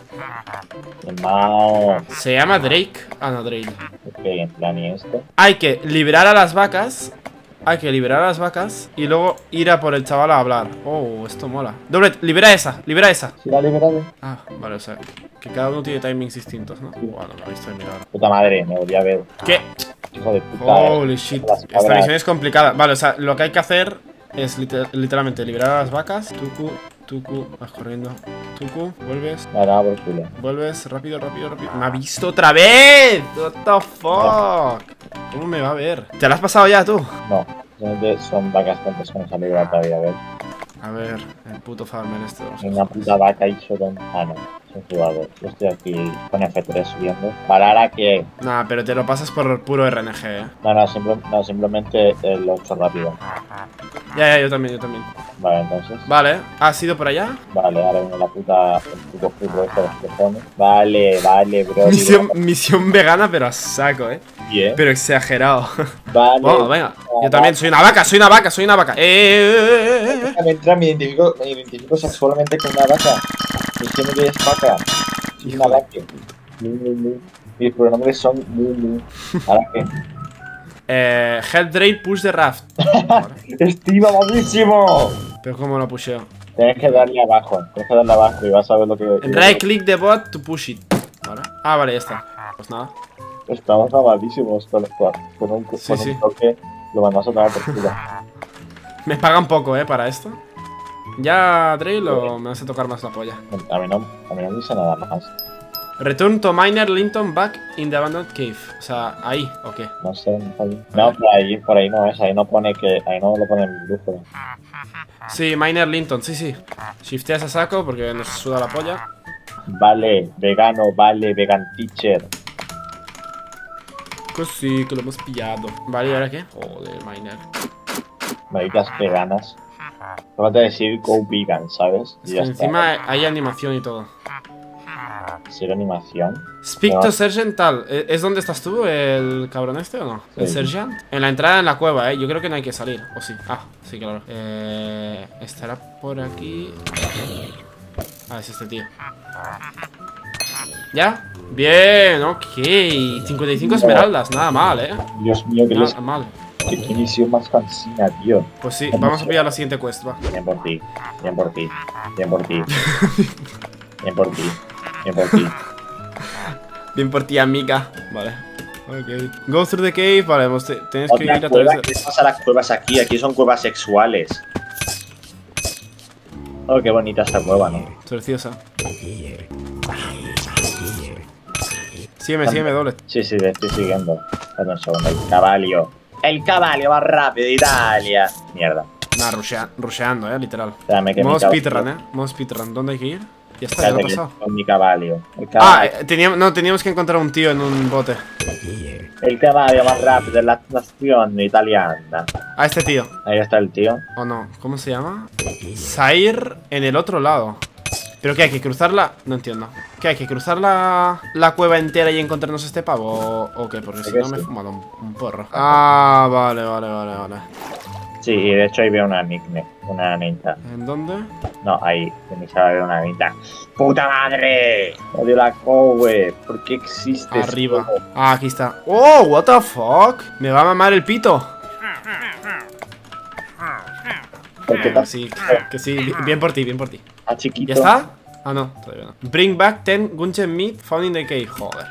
Mao. Se llama Drake. Ah, no, Drake. Ok, en plan y esto. Hay que liberar a las vacas. Hay que liberar a las vacas y luego ir a por el chaval a hablar. Oh, esto mola. Doblet, libera esa, libera esa. ¿Sí la ha liberado? Ah, vale, o sea, que cada uno tiene timings distintos, ¿no? Bueno, me ha visto de mirar. Puta madre, me volví a ver. ¿Qué? Hijo de puta. Holy eh. shit. Las Esta cabras. misión es complicada. Vale, o sea, lo que hay que hacer es liter- literalmente liberar a las vacas. Tuku, Tuku, vas corriendo. Tuku, vuelves, Me ha dado por culo. vuelves, rápido, rápido, rápido. ¡Me ha visto otra vez! What the fuck. ¿Cómo me va a ver? ¿Te la has pasado ya tú? No, solamente son vacas tontas que no se han liberado todavía, a ver. A ver, el puto farmer este. Hay una puta vaca y solo... Ah, no. Es un jugador. Yo estoy aquí con F tres subiendo. ¿Para ahora qué? Nah, pero te lo pasas por puro R N G, eh. No, no, simple- no simplemente eh, lo he hecho rápido. Ya, ya, yo también, yo también. Vale, entonces. Vale, ¿has ido por allá? Vale, ahora viene la puta... El puto fútbol este de los cojones. Vale, vale, bro. Misión, misión vegana, pero a saco, eh. Bien. Pero exagerado. Vale. Vamos, venga. Yo también soy una vaca, soy una vaca, soy una vaca. Eh, eh, eh, eh, eh. Me entra, me identifico, me identifico sexualmente con una vaca. Es que no eres vaca. Soy Hijo una de vaca. Mu, mu, mu. Mis pronombres son mu, mu. ¿Ahora qué? Eh, help Drake push the raft. Vale. ¡Estoy mamadísimo! Pero ¿cómo lo pusheo? Tienes que darle abajo. Tienes que darle abajo y vas a ver lo que... Right click the bot to push it. Vale. Ah, vale, ya está. Pues nada. Estamos mamadísimos con, con, con un, con Sí, un sí. toque. Lo mandas a tomar por culo. Me pagan poco, eh, para esto. ¿Ya, Drake, o me vas a tocar más la polla? A mí no, a mí no me dice nada más. Return to Miner Linton back in the abandoned cave. O sea, ahí, ¿o qué? No sé, no, por ahí, por ahí no es, ahí no pone que, ahí no lo pone en mi brújula. Sí, Miner Linton, sí, sí. Shifteas a saco porque nos suda la polla. Vale, vegano, vale, vegan teacher. Pues sí, que lo hemos pillado. Vale, ¿y ahora qué? Joder, Miner. Maricas veganas. No vas a decir go vegan, ¿sabes? Es Y que ya encima está. hay animación y todo. Ser animación. Speak No. to Sergeant tal. ¿E- ¿Es donde estás tú, el cabrón este o no? ¿El Sí. Sergeant? En la entrada en la cueva, eh. Yo creo que no hay que salir. ¿O sí? Ah, sí, claro. Eh, estará por aquí. Ah, es este tío. ¿Ya? Bien, ok. cincuenta y cinco esmeraldas, nada mal, eh. Dios mío, que Nada les... mal. Qué qué misión más cansina, tío. Pues sí, vamos a pillar la siguiente quest, va. Bien por ti, bien por ti, bien por ti. Bien por ti, bien por ti. Bien por ti, amiga. Vale. Ok. Go through the cave. Vale, pues te- tienes que ir Otra a cueva, través ¿qué de... pasa a las cuevas aquí? Aquí son cuevas sexuales. Oh, qué bonita esta cueva, ¿no? Preciosa. Sígueme, sígueme, doble. Sí, sí, le estoy siguiendo. Espera un segundo, el caballo. El caballo más rápido de Italia. Mierda. Nada, rushea- rusheando, eh, literal. Espérame que Modo mi caballo- speedrun, eh. Modo speedrun. ¿Dónde hay que ir? Ya está, ya lo he Espérate que pasado. con mi caballo. El Ah, caballo, eh, teníamos, no, teníamos que encontrar un tío en un bote. el caballo más rápido de la nación italiana. A este tío. Ahí está el tío. ¿O no? ¿Cómo se llama? Zair en el otro lado. ¿Pero qué? ¿Hay que cruzarla? No entiendo. ¿Qué? ¿Hay que cruzar la, la cueva entera y encontrarnos este pavo? ¿O, o qué? Porque si que no me he sí. fumado un, un porro. Ah, vale, vale, vale, vale. Sí, y de hecho ahí veo una nickname, una ninja. ¿En dónde? No, ahí, en esa veo una ninja. ¡Puta madre! Odio la cowe. ¿Por qué existe Arriba. esto? Ah, aquí está. ¡Oh, what the fuck! Me va a mamar el pito. ¿Por qué Que tan sí, que sí. Bi- Bien por ti, bien por ti. tan chiquito? ¿Ya está? Ah, no, todavía no. Bring back ten Gunchen meat found in the cave. Joder.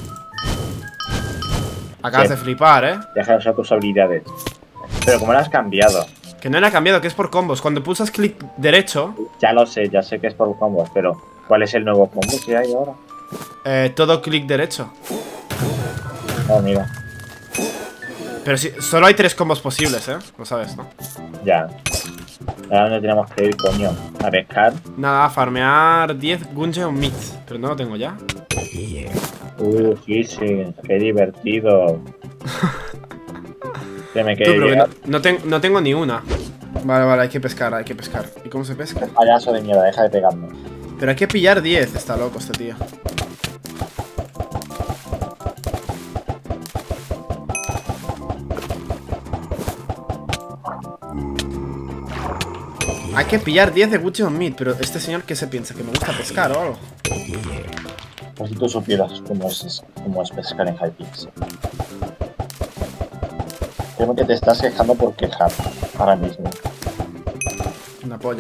Acabas Sí. de flipar, ¿eh? Deja de usar tus habilidades. Pero ¿cómo lo has cambiado? Que no le ha cambiado, que es por combos. Cuando pulsas clic derecho, Ya lo sé, ya sé que es por combos, pero ¿cuál es el nuevo combo que hay ahora? eh, todo clic derecho. Oh, mira, Pero sí, solo hay tres combos posibles, ¿eh? Lo sabes, ¿no? ya. ¿A dónde tenemos que ir, coño? ¿A pescar? Nada, a farmear diez Gunchen meat. Pero no lo tengo ya. Uh, sí, sí, qué divertido. Se me Tú, quedé pero que no, no, ten- no tengo ni una. Vale, vale, hay que pescar, hay que pescar. ¿Y cómo se pesca? payaso de mierda, deja de pegarme. Pero hay que pillar diez, está loco este tío. Hay que pillar diez de Gucci on Meat, pero este señor, ¿qué se piensa? ¿Que me gusta pescar o algo? Pues si tú supieras cómo es, cómo es pescar en Hypixel. Creo que te estás quejando por quejar ahora mismo. Una polla.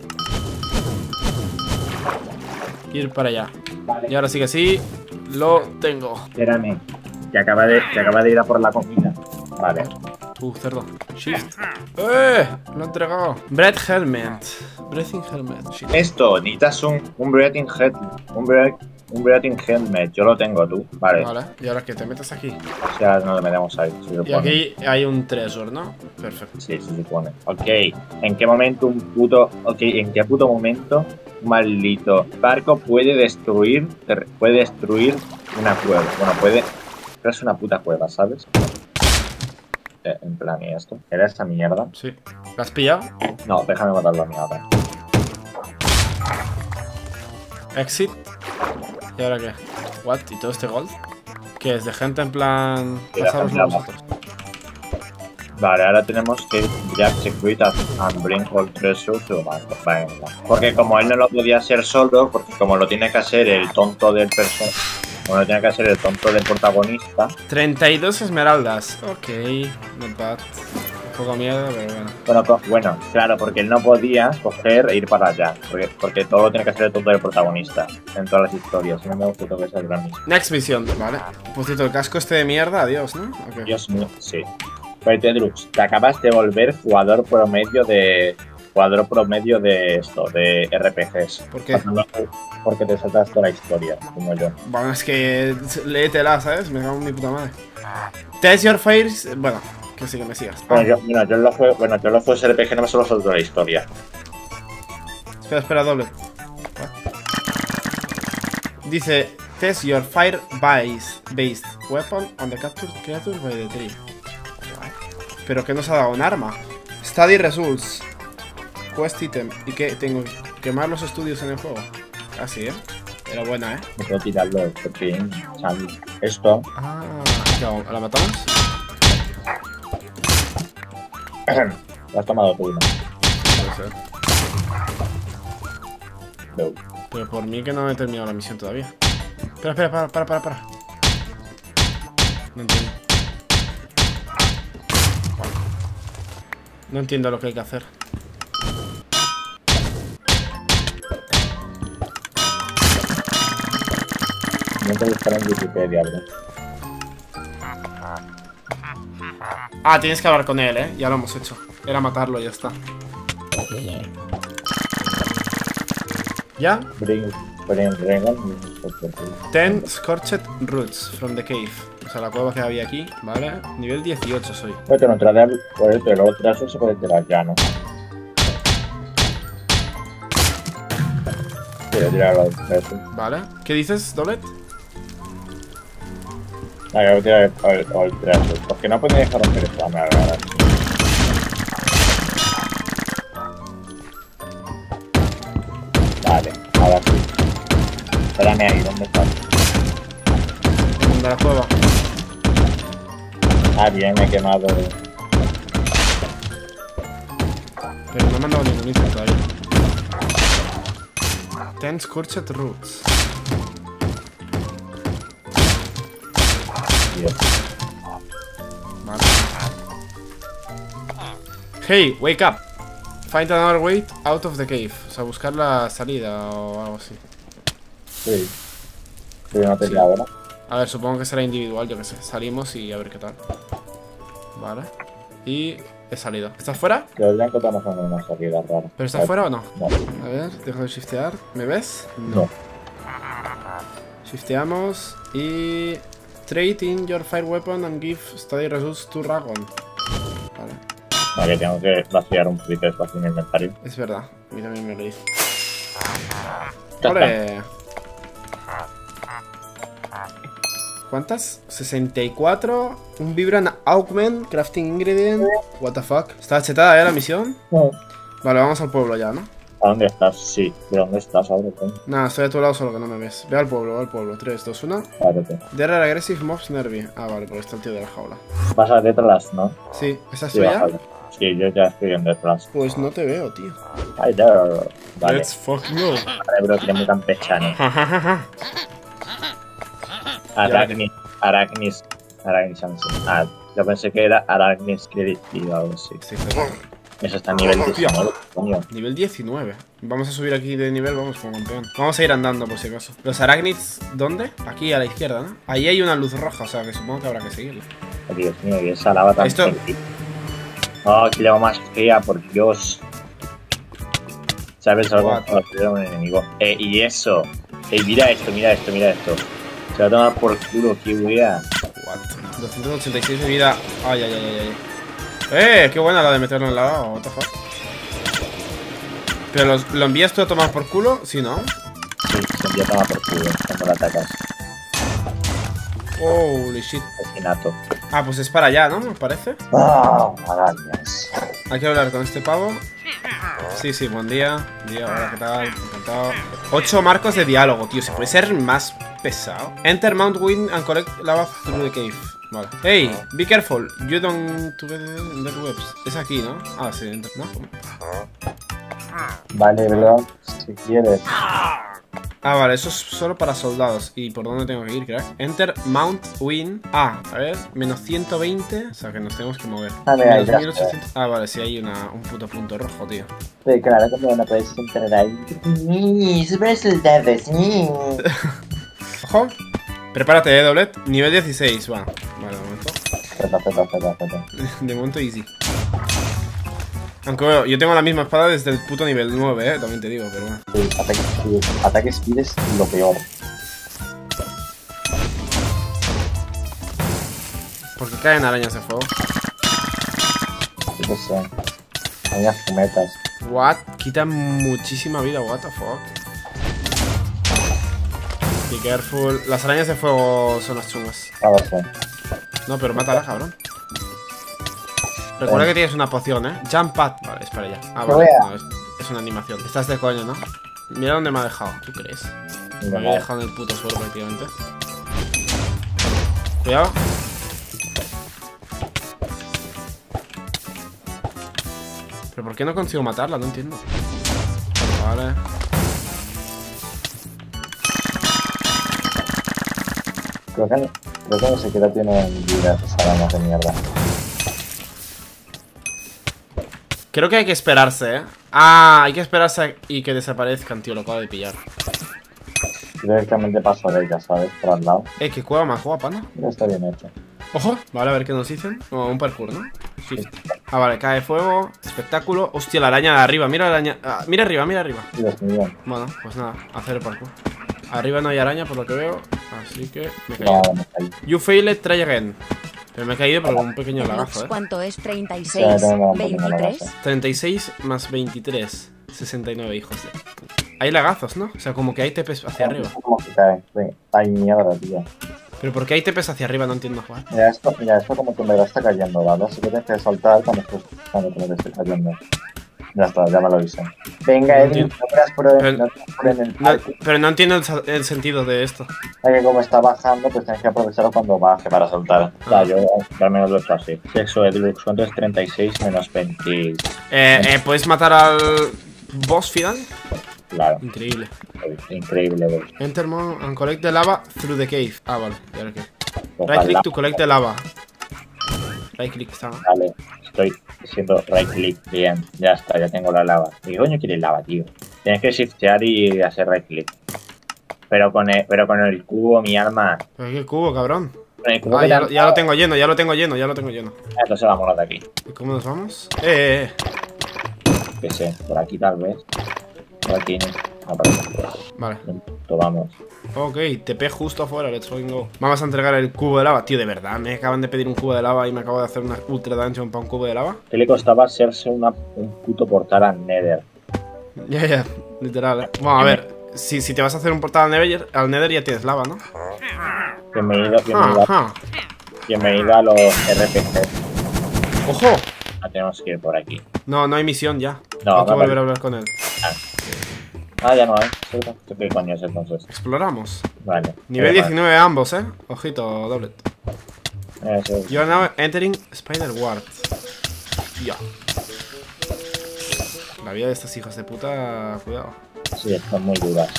Ir para allá. Vale. Y ahora sí que sí, lo tengo. Espérame, que acaba de, que acaba de ir a por la comida. Vale. Uh, cerdo. Shift. ¡Eh! Lo he entregado. Bread Helmet. Breathing Helmet. Shit. Esto, necesitas un, un breathing head, un breath, un breathing helmet. Yo lo tengo, tú. Vale. Vale, y ahora que te metes aquí. O sea, no lo metemos ahí, se supone. Y aquí hay un treasure, ¿no? Perfecto. Sí, se supone. Ok, ¿en qué momento un puto... Ok, ¿en qué puto momento un maldito barco puede destruir... Puede destruir una cueva? Bueno, puede... Pero es una puta cueva, ¿sabes? Eh, en plan, ¿y esto? ¿Era esta mierda? Sí. ¿La has pillado? No, déjame matarlo a mí ahora. Exit. ¿Y ahora qué? ¿What? ¿Y todo este gold? ¿Qué es? ¿De gente en plan... Sí, de pasároslo a gente, vosotros? Vale, ahora tenemos que ya secret and bring all treasure to barco. Venga. Porque como él no lo podía hacer solo, porque como lo tiene que hacer el tonto del personaje, como lo tiene que hacer el tonto del protagonista, treinta y dos esmeraldas. Ok, not bad. Un poco miedo, pero bueno. bueno, co- bueno, claro, porque él no podía coger e ir para allá, porque, porque todo lo tiene que hacer el tonto del protagonista en todas las historias. No me gusta todo que sea el gran mismo. Next mission. Vale. Pues cierto, el casco este de mierda, adiós, ¿no? Ok. Dios mío, sí. Pero Tedrux, te acabas de volver jugador promedio de. Jugador promedio de esto, de R P Gs. ¿Por qué? Porque te saltas toda la historia, como yo. Bueno, es que léetela, ¿sabes? Me cago en mi puta madre. Test your fires. Bueno, que sí, que me sigas. Bueno, yo, bueno, yo en los juegos, bueno, yo en los juegos R P G no me solo salto toda la historia. Espera, espera, doble. Dice: Test your fire based, based weapon on the captured creature by the tree. Pero que nos ha dado un arma. Study results. Quest item. ¿Y qué? Tengo que quemar los estudios en el juego. Así, ¿eh? Era buena, ¿eh? No puedo tirarlo, porque Xavi. Esto. Ah, ¿qué hago? ¿La matamos? Lo has tomado tú, ¿no? Puede ser. No. Pero por mí que no he terminado la misión todavía. Espera, espera, para, para, para, para. No entiendo. No entiendo lo que hay que hacer. No te buscar en Wikipedia, bro. Ah, tienes que hablar con él, eh. Ya lo hemos hecho. Era matarlo y ya está. ¿Ya? Bring, bring, Regan. Ten Scorched Roots from the cave. O sea, la cueva que había aquí, ¿vale? Nivel dieciocho soy. Puede no entrar por el pero otro eso se puede tirar ya, ¿no? Quiero tirar los tres. Vale. ¿Qué dices, Doblet? Ah, que voy a tirar el, el, el tres. Porque no puede dejar romper esto. Dame ahora. Vale, ahora sí. Espérame ahí, ¿dónde estás? De la cueva. Ah, bien, me he quemado. Pero no me han dado ningún ítem todavía. Ten Scorched Roots. Dios. Vale. Hey, wake up. Find another way out of the cave. O sea, buscar la salida o algo así. Sí. Sí, no te Sí. queda ahora. A ver, supongo que será individual, yo que sé. Salimos y a ver qué tal. Vale. Y he salido. ¿Estás fuera? Yo ya encontramos una salida rara. ¿Pero estás fuera o no? No. A ver, dejo de shiftear. ¿Me ves? No. Shifteamos y... Trade in your fire weapon and give study results to Dragon. Vale. Vale, tengo que vaciar un poquito de espacio en mi inventario. Es verdad. A mí también me lo hizo. Ya ¡Ole! ¿Cuántas? sesenta y cuatro. Un Vibran Augment. Crafting Ingredient. What the fuck. ¿Está chetada, eh, la misión? No. Vale, vamos al pueblo ya, ¿no? ¿A dónde estás? Sí. ¿De dónde estás ahora? Coño? Nada, estoy a tu lado solo que no me ves. Ve al pueblo, ve al pueblo. tres, dos, uno. Párate. There are aggressive mobs nervy. Ah, vale, porque está el tío de la jaula. Vas a detrás, ¿no? Sí, ¿esa es Sí, tuya? bájale. Sí, yo ya estoy en detrás. Pues no te veo, tío. Ay, no. Vale. Let's fucking go. Vale, bro, tiene muy campechano. Aracnis. Aracnis. Aracnis Hansen. Ah, yo pensé que era Aracnis Credit o algo así. Sí, claro. Eso está a nivel diecinueve, coño. Nivel diecinueve. Vamos a subir aquí de nivel, vamos como campeón. Vamos a ir andando por si acaso. Los arácnids, ¿dónde? Aquí a la izquierda, ¿no? Ahí hay una luz roja, o sea que supongo que habrá que seguirla. Oh, Dios mío, y esa lava tan Esto- fea. Oh, qué lava más fea, por Dios. ¿Sabes algo? What? Era un enemigo. Eh, y eso. Eh, mira esto, mira esto, mira esto. Se va a tomar por culo, qué wea. What? doscientos ochenta y seis de vida. Ay, ay, ay, ay, ay. Eh, qué buena la de meterlo en la lava, what the fuck. ¿Pero los- lo envías tú a tomar por culo? Sí, ¿no? Sí, se envía a tomar por culo cuando la atacas. Holy shit. Asesinato. Ah, pues es para allá, ¿no? Me parece. Ah, arañas. Hay que hablar con este pavo. Sí, sí, buen día. Buen día, hola, ¿qué tal? Encantado. Ocho marcos de diálogo, tío. Se puede ser más pesado. Enter Mount Wind and collect lava through the cave. Vale. Hey, be careful. You don't to get in the webs. Es aquí, ¿no? Ah, sí, enter- ¿no? ¿Cómo? Vale, bro, si quieres. Ah, vale, eso es solo para soldados. ¿Y por dónde tengo que ir, crack? Enter Mount Wind. Ah, a ver, menos ciento veinte. O sea que nos tenemos que mover. Vale, Menos ya. mil ochocientos. Ah, vale, sí hay una, un puto punto rojo, tío. Sí, claro, como no puedes entrar ahí. Super soldados, Ojo. Prepárate, eh, Doblet. Nivel dieciséis, va. Vale, de momento. Zeta, zeta, zeta, zeta. De momento easy. Aunque bueno, yo tengo la misma espada desde el puto nivel nueve, eh. También te digo, pero bueno. Sí, ataque speed. Ataque speed es lo peor. Porque caen arañas de fuego. Yo qué sé. Hay unas fumetas. What? Quitan muchísima vida, what the fuck. Be careful. Las arañas de fuego son las chungas. No lo sé. No, pero mátala, cabrón. Recuerda que tienes una poción, ¿eh? Jump pad. Vale, es para allá. Ah, Te vale. voy a- No, es, es una animación. Estás de coño, ¿no? Mira dónde me ha dejado. ¿Tú crees? Me Mira, había dejado en el puto suelo prácticamente. Cuidado. ¿Pero por qué no consigo matarla? No entiendo. Vale. Creo que, creo que ni siquiera tienen vida esas arañas de mierda. Creo que hay que esperarse, ¿eh? Ah, hay que esperarse a... y que desaparezcan, tío, lo acabo de pillar. Directamente paso de ella, ¿sabes? Por al lado. Eh, qué cueva más guapa, ¿no? Ya está bien hecho. Ojo, vale, a ver qué nos dicen. Oh, un parkour, ¿no? Sí. Ah, vale, cae fuego. Espectáculo. Hostia, la araña de arriba. Mira la araña. Ah, mira arriba, mira arriba. Dios mío. Bueno, pues nada, hacer el parkour. Arriba no hay araña, por lo que veo. Así que me he No, caído. me caí. You failed, try again. Pero me he caído por un pequeño lagazo, ¿eh? ¿Cuánto es treinta y Ya, seis? tengo un poquito ¿veintitrés? lagazo. treinta y seis más veintitrés. sesenta y nueve, hijos de... Hay lagazos, ¿no? O sea, como que hay tepes hacia arriba. ¿Cómo que cae? Sí. Ay, mierda, tío. Pero ¿por qué hay tepes hacia arriba? No entiendo, jugar. Mira esto, mira esto como que me está cayendo, ¿vale? Así que tienes que saltar cuando, estés- cuando te me esté cayendo. Ya está, ya me lo hice. Venga, No Edwin, entiendo. no creas por el, Pero- no creas por en el No, parque. pero no entiendo el, sa- el sentido de esto. Ya que como está bajando, pues tienes que aprovecharlo cuando baje para saltar. Ah. Ya, yo al menos lo he hecho así. Sexo de Deluxe, ¿cuánto es treinta y seis menos veinte? Eh, eh, ¿puedes matar al boss final? Claro, Increíble. increíble, güey. Enter mode and collect the lava through the cave. Ah, vale, ya lo que. Right Ojalá. click to collect the lava. Right click, está. Vale, estoy haciendo right click. Bien, ya está, ya tengo la lava. ¿Y qué coño quiere lava, tío? Tienes que shiftear y hacer right click. Pero con el, pero con el cubo, mi alma. Pero qué cubo, cabrón. Con el cubo Ah, que ya, te lo- han ya lo dado. tengo lleno, ya lo tengo lleno, ya lo tengo lleno. Ah, entonces vámonos de aquí. ¿Y cómo nos vamos? Eh, eh, eh. Que sé, por aquí tal vez. Por aquí no. No, por aquí. Vale. Punto, vamos. Ok, T P justo afuera, let's fucking go. Vamos a entregar el cubo de lava. Tío, de verdad, me acaban de pedir un cubo de lava y me acabo de hacer una ultra dungeon para un cubo de lava. ¿Qué le costaba hacerse una, un puto portal al Nether? Ya, ya, literal, eh. Bueno, a ver, si, si te vas a hacer un portal al Nether, al Nether ya tienes lava, ¿no? Bienvenido, bienvenido, Ajá. bienvenido a los R P G. ¡Ojo! Ah, tenemos que ir por aquí. No, no hay misión ya. No, hay que no, volver no. a hablar con él. Ah, ya no hay. ¿Cierto? ¿Qué coño es entonces? Exploramos. Vale. Nivel Eh, diecinueve ambos, eh. Ojito, doble. vale. Eso es. You are now entering Spider Ward. Ya. La vida de estos hijos de puta. Cuidado. Sí, están muy duras.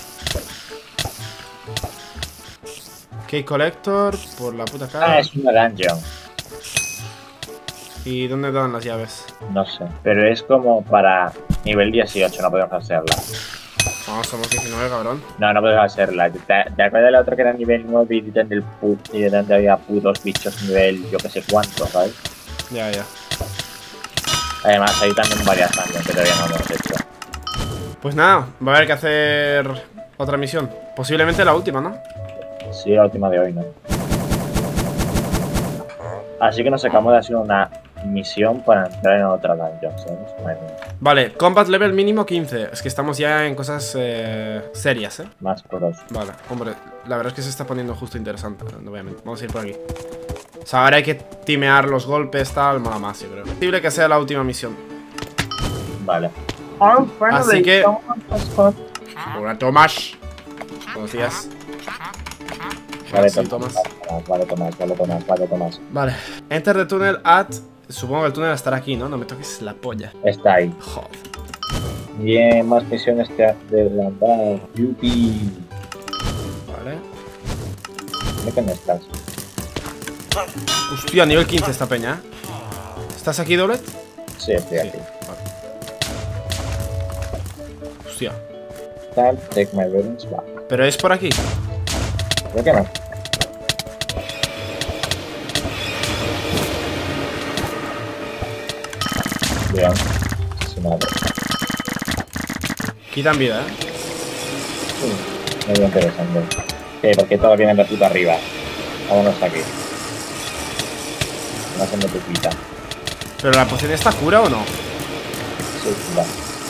Key Collector por la puta Ah, cara. es una dungeon. ¿Y dónde dan las llaves? No sé. Pero es como para nivel dieciocho, no podemos hacerla. No, somos diecinueve, cabrón. No, no podemos hacerla. ¿Te, te acuerdas de la otra que era nivel nueve y donde, el pu y donde había putos bichos nivel yo que sé cuánto, ¿sabes? Ya, ya. Además, hay también varias dungeons que todavía no hemos hecho. Pues nada, va a haber que hacer otra misión. Posiblemente la última, ¿no? Sí, la última de hoy, ¿no? Así que nos acabamos de hacer una misión para entrar en otra dungeon, ¿sabes? Madre mía. Vale, combat level mínimo quince. Es que estamos ya en cosas eh, serias, ¿eh? Más pros. Vale, hombre, la verdad es que se está poniendo justo interesante, obviamente. Vamos a ir por aquí. O sea, ahora hay que timear los golpes, tal, mola más, yo creo. Es posible que sea la última misión. Vale. Así que... Hola, Tomás. Buenos días. Vale, Sí, Tomás. Tomás. Vale, Tomás, vale, Tomás, vale, Tomás. Vale. Enter the tunnel at... Supongo que el túnel estará aquí, ¿no? No me toques la polla. Está ahí. Joder. Bien, más misiones que adelantar. Yupi. Vale. ¿Dónde coño estás? Hostia, nivel quince esta peña, ¿eh? ¿Estás aquí, Doblet? Sí, estoy Sí. aquí. Vale. Hostia. Time, take my revenge back. Pero es por aquí. ¿Por qué no? Bien. Sí, madre. Quitan vida, ¿eh? Sí, muy interesante. ¿Qué? ¿Por qué todo viene de puta arriba? Vámonos aquí. No haciendo pupita. ¿Pero la poción está cura o no? Sí, va.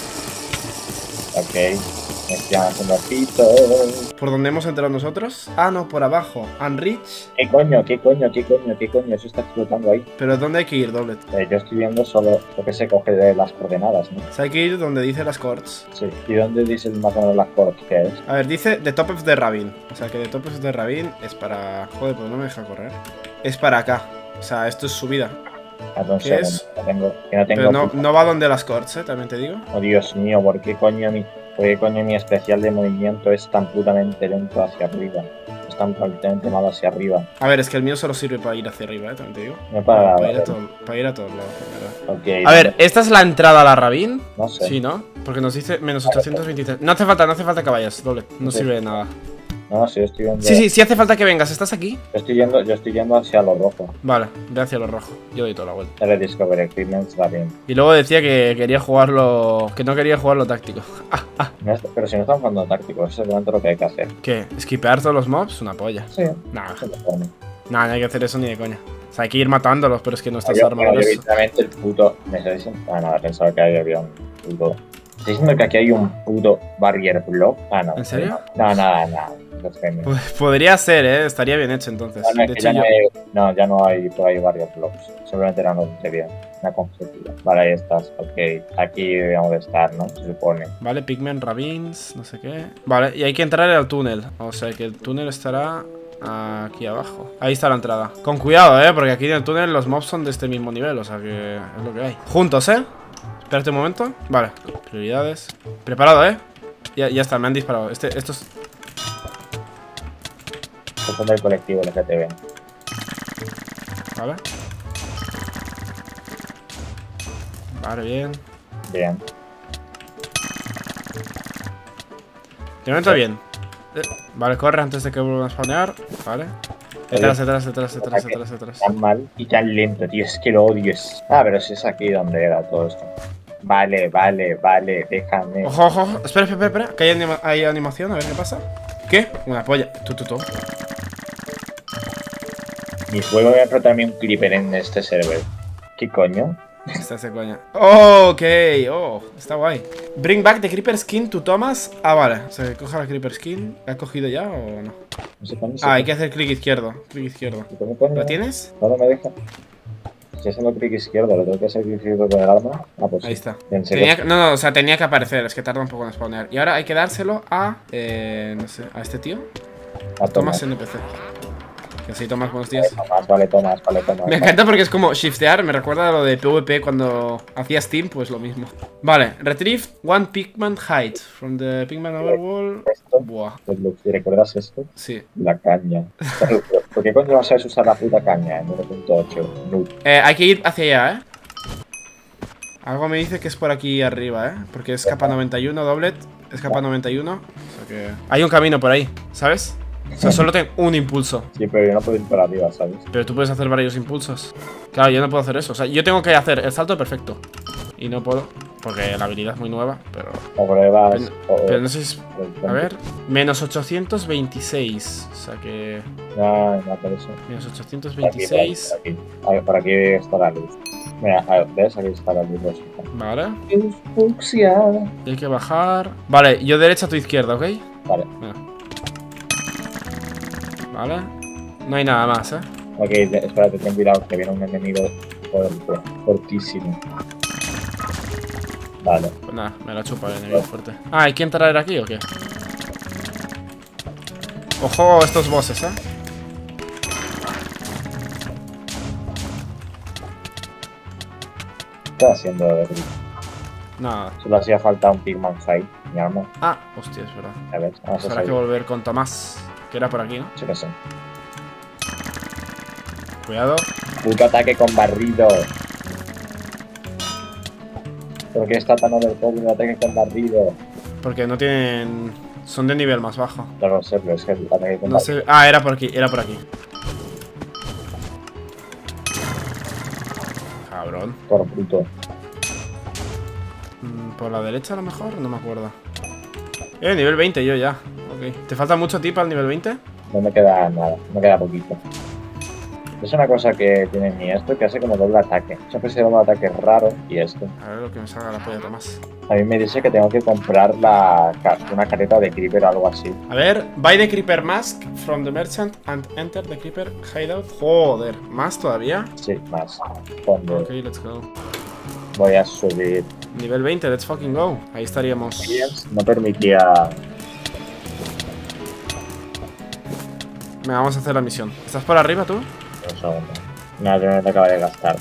Ok. Me están haciendo pito. ¿Por dónde hemos entrado nosotros? Ah, no, por abajo. Unreach. ¿Qué coño? ¿Qué coño? ¿Qué coño? ¿Qué coño? Eso está explotando ahí. ¿Pero dónde hay que ir, Doblet? Eh, yo estoy viendo solo lo que se coge de las coordenadas, ¿no? O sea, hay que ir donde dice las coords. Sí. ¿Y dónde dice más o menos las coordenadas que es? A ver, dice The Top of the Ravine. O sea, que The Top of the Ravine es para... Joder, pues no me deja correr. Es para acá. O sea, esto es subida. Entonces, ¿Qué es? no tengo, que no tengo Pero no, puta- no va donde las coords, ¿eh? También te digo. Oh, Dios mío, ¿por qué coño mi, por qué coño mi especial de movimiento es tan putamente lento hacia arriba? están prácticamente mal hacia arriba. A ver, es que el mío solo sirve para ir hacia arriba, ¿eh? También te digo. No para, Para ir a, todo, para ir a todos lados, la verdad. Okay, A ver, ¿esta es la entrada a la Ravine? No sé. Sí, ¿no? Porque nos dice menos ochocientos veintitrés. No hace falta, no hace falta que vayas, doble. No Sí. sirve de nada. No, sí, yo estoy yendo. Sí, sí, sí hace falta que vengas. ¿Estás aquí? Yo estoy yendo, yo estoy yendo hacia lo rojo. Vale, ve hacia lo rojo. Yo doy toda la vuelta. El Discover Equipment va bien. Y luego decía que quería jugarlo. Que no quería jugarlo táctico. Ah, ah. No es- pero si no estamos jugando táctico, eso es realmente lo que hay que hacer. ¿Qué? ¿Esquipear todos los mobs? Una polla. Sí, Nada, eso es lo mejor. nada, no hay que hacer eso ni de coña. O sea, hay que ir matándolos, pero es que nuestras Yo, armas. bueno, yo literalmente el puto. Me está diciendo. Ah, no, pensaba que ahí había un puto. ¿Estás diciendo que aquí hay un puto barrier block? Ah, no. ¿En serio? No, nada, nada. No, no, Pues podría ser, ¿eh? Estaría bien hecho entonces. no, es De que hecho, ya yo. no, hay, no, ya no hay por ahí varios blocks. Simplemente era una tontería. Una conjetura. Vale, ahí estás. Ok, aquí debemos de estar, ¿no? Se supone. Vale, Pigmen, Ravines, no sé qué. Vale, y hay que entrar al túnel. O sea que el túnel estará aquí abajo. Ahí está la entrada. Con cuidado, ¿eh? Porque aquí en el túnel los mobs son de este mismo nivel. O sea que es lo que hay. Juntos, ¿eh? Espérate un momento. Vale, prioridades. Preparado, ¿eh? Ya, ya está, me han disparado. Este, estos. Estos son del colectivo L G T B. Vale. Vale, bien. Bien. De momento bien. Eh, Vale, corre antes de que vuelvan a spawnear. Vale. Detrás, detrás, detrás, detrás, detrás, detrás. Tan mal y tan lento, tío. Es que lo odio. Es- Ah, pero si es aquí donde era todo esto. Vale, vale, vale. Déjame. Ojo, ojo, ojo. Espera, espera, espera. Que hay, anima- hay animación, a ver qué pasa. ¿Qué? Una polla. Tú, tú, tú. Mi juego voy a enfrentarme un creeper en este server. ¿Qué coño? Está ese coña. Oh, ok. Oh, está guay. Bring back the Creeper Skin to Thomas. Ah, vale. O sea, que coja la Creeper Skin. ¿La ha cogido ya o no? No sé cómo se Ah, hay que hacer clic izquierdo. Clic izquierdo. ¿Cómo coño? ¿La tienes? No, no me deja. Estoy haciendo clic izquierdo, lo tengo que hacer clic izquierdo con el arma. Ah, pues Ahí sí. está. En serio. Tenía que- no, no, o sea, tenía que aparecer. Es que tarda un poco en spawnear. Y ahora hay que dárselo a. Eh, no sé, a este tío. Ah, Thomas N P C. Que sí, Tomás, buenos días. Tomás, vale, Tomás, vale, Tomás. Me encanta porque es como shiftear, me recuerda a lo de PvP cuando hacía Steam, pues lo mismo. Vale, retrieve one pigment height from the pigment overwall. Esto, Buah, pues, lo que recuerdas esto, sí. la caña. Pero, ¿por qué coño vas a usar la puta caña en uno punto ocho? No. Eh, hay que ir hacia allá, ¿eh? Algo me dice que es por aquí arriba, ¿eh? Porque es capa noventa y uno, doblet. Es capa noventa y uno. O sea que... Hay un camino por ahí, ¿sabes? O sea, solo tengo un impulso. Sí, pero yo no puedo ir para arriba, ¿sabes? Pero tú puedes hacer varios impulsos. Claro, yo no puedo hacer eso. O sea, yo tengo que hacer el salto perfecto. Y no puedo, porque la habilidad es muy nueva, pero... O pruebas. Pero, o, pero no sé si... A ver... Menos ochocientos veintiséis. O sea que... No, no, por eso. Menos ochocientos Por aquí, veintiséis. Por aquí, por aquí. A ver, por aquí está la luz. Mira, a ver, ¿ves? Aquí está la luz rosa. Vale. Luz fucsia. Y hay que bajar... Vale, yo derecha, tú izquierda, ¿ok? Vale. Venga. Vale. No hay nada más, ¿eh? Ok, de- espérate, ten cuidado que viene un enemigo fuerte, fortísimo. Vale. Pues nada, me la chupa el enemigo fuerte. Ah, ¿hay que entrar aquí o qué? Ojo estos bosses, ¿eh? ¿Qué está haciendo de verdad? Nada. Solo hacía falta un Pigman High, mi arma. Ah, hostia, es verdad. A ver, vamos a Habrá que salir. volver con Tomás. Que era por aquí, ¿no? Sí que sé. Cuidado. Puto ataque con barrido. ¿Por qué está tan overpowered el ataque con barrido? Porque no tienen... Son de nivel más bajo. No lo sé, pero es que el ataque con No barrido. sé... Ah, era por aquí, era por aquí. Cabrón. Por puto. Mm, ¿Por la derecha a lo mejor? No me acuerdo. Eh, nivel veinte yo ya. Ok. ¿Te falta mucho tip al nivel veinte? No me queda nada, me queda poquito. Es una cosa que tiene mi esto que hace como doble ataque. Siempre se doble ataque raro y esto. A ver lo que me salga la polla Tomás. A mí me dice que tengo que comprar la, ca- una careta de creeper o algo así. A ver, buy the creeper mask from the merchant and enter the creeper hideout. Joder, ¿más todavía? Sí, más. Cuando Ok, let's go. voy a subir. Nivel veinte, let's fucking go. Ahí estaríamos. No permitía. Venga, vamos a hacer la misión. ¿Estás por arriba tú? Un segundo. No, yo no te acabo de gastar.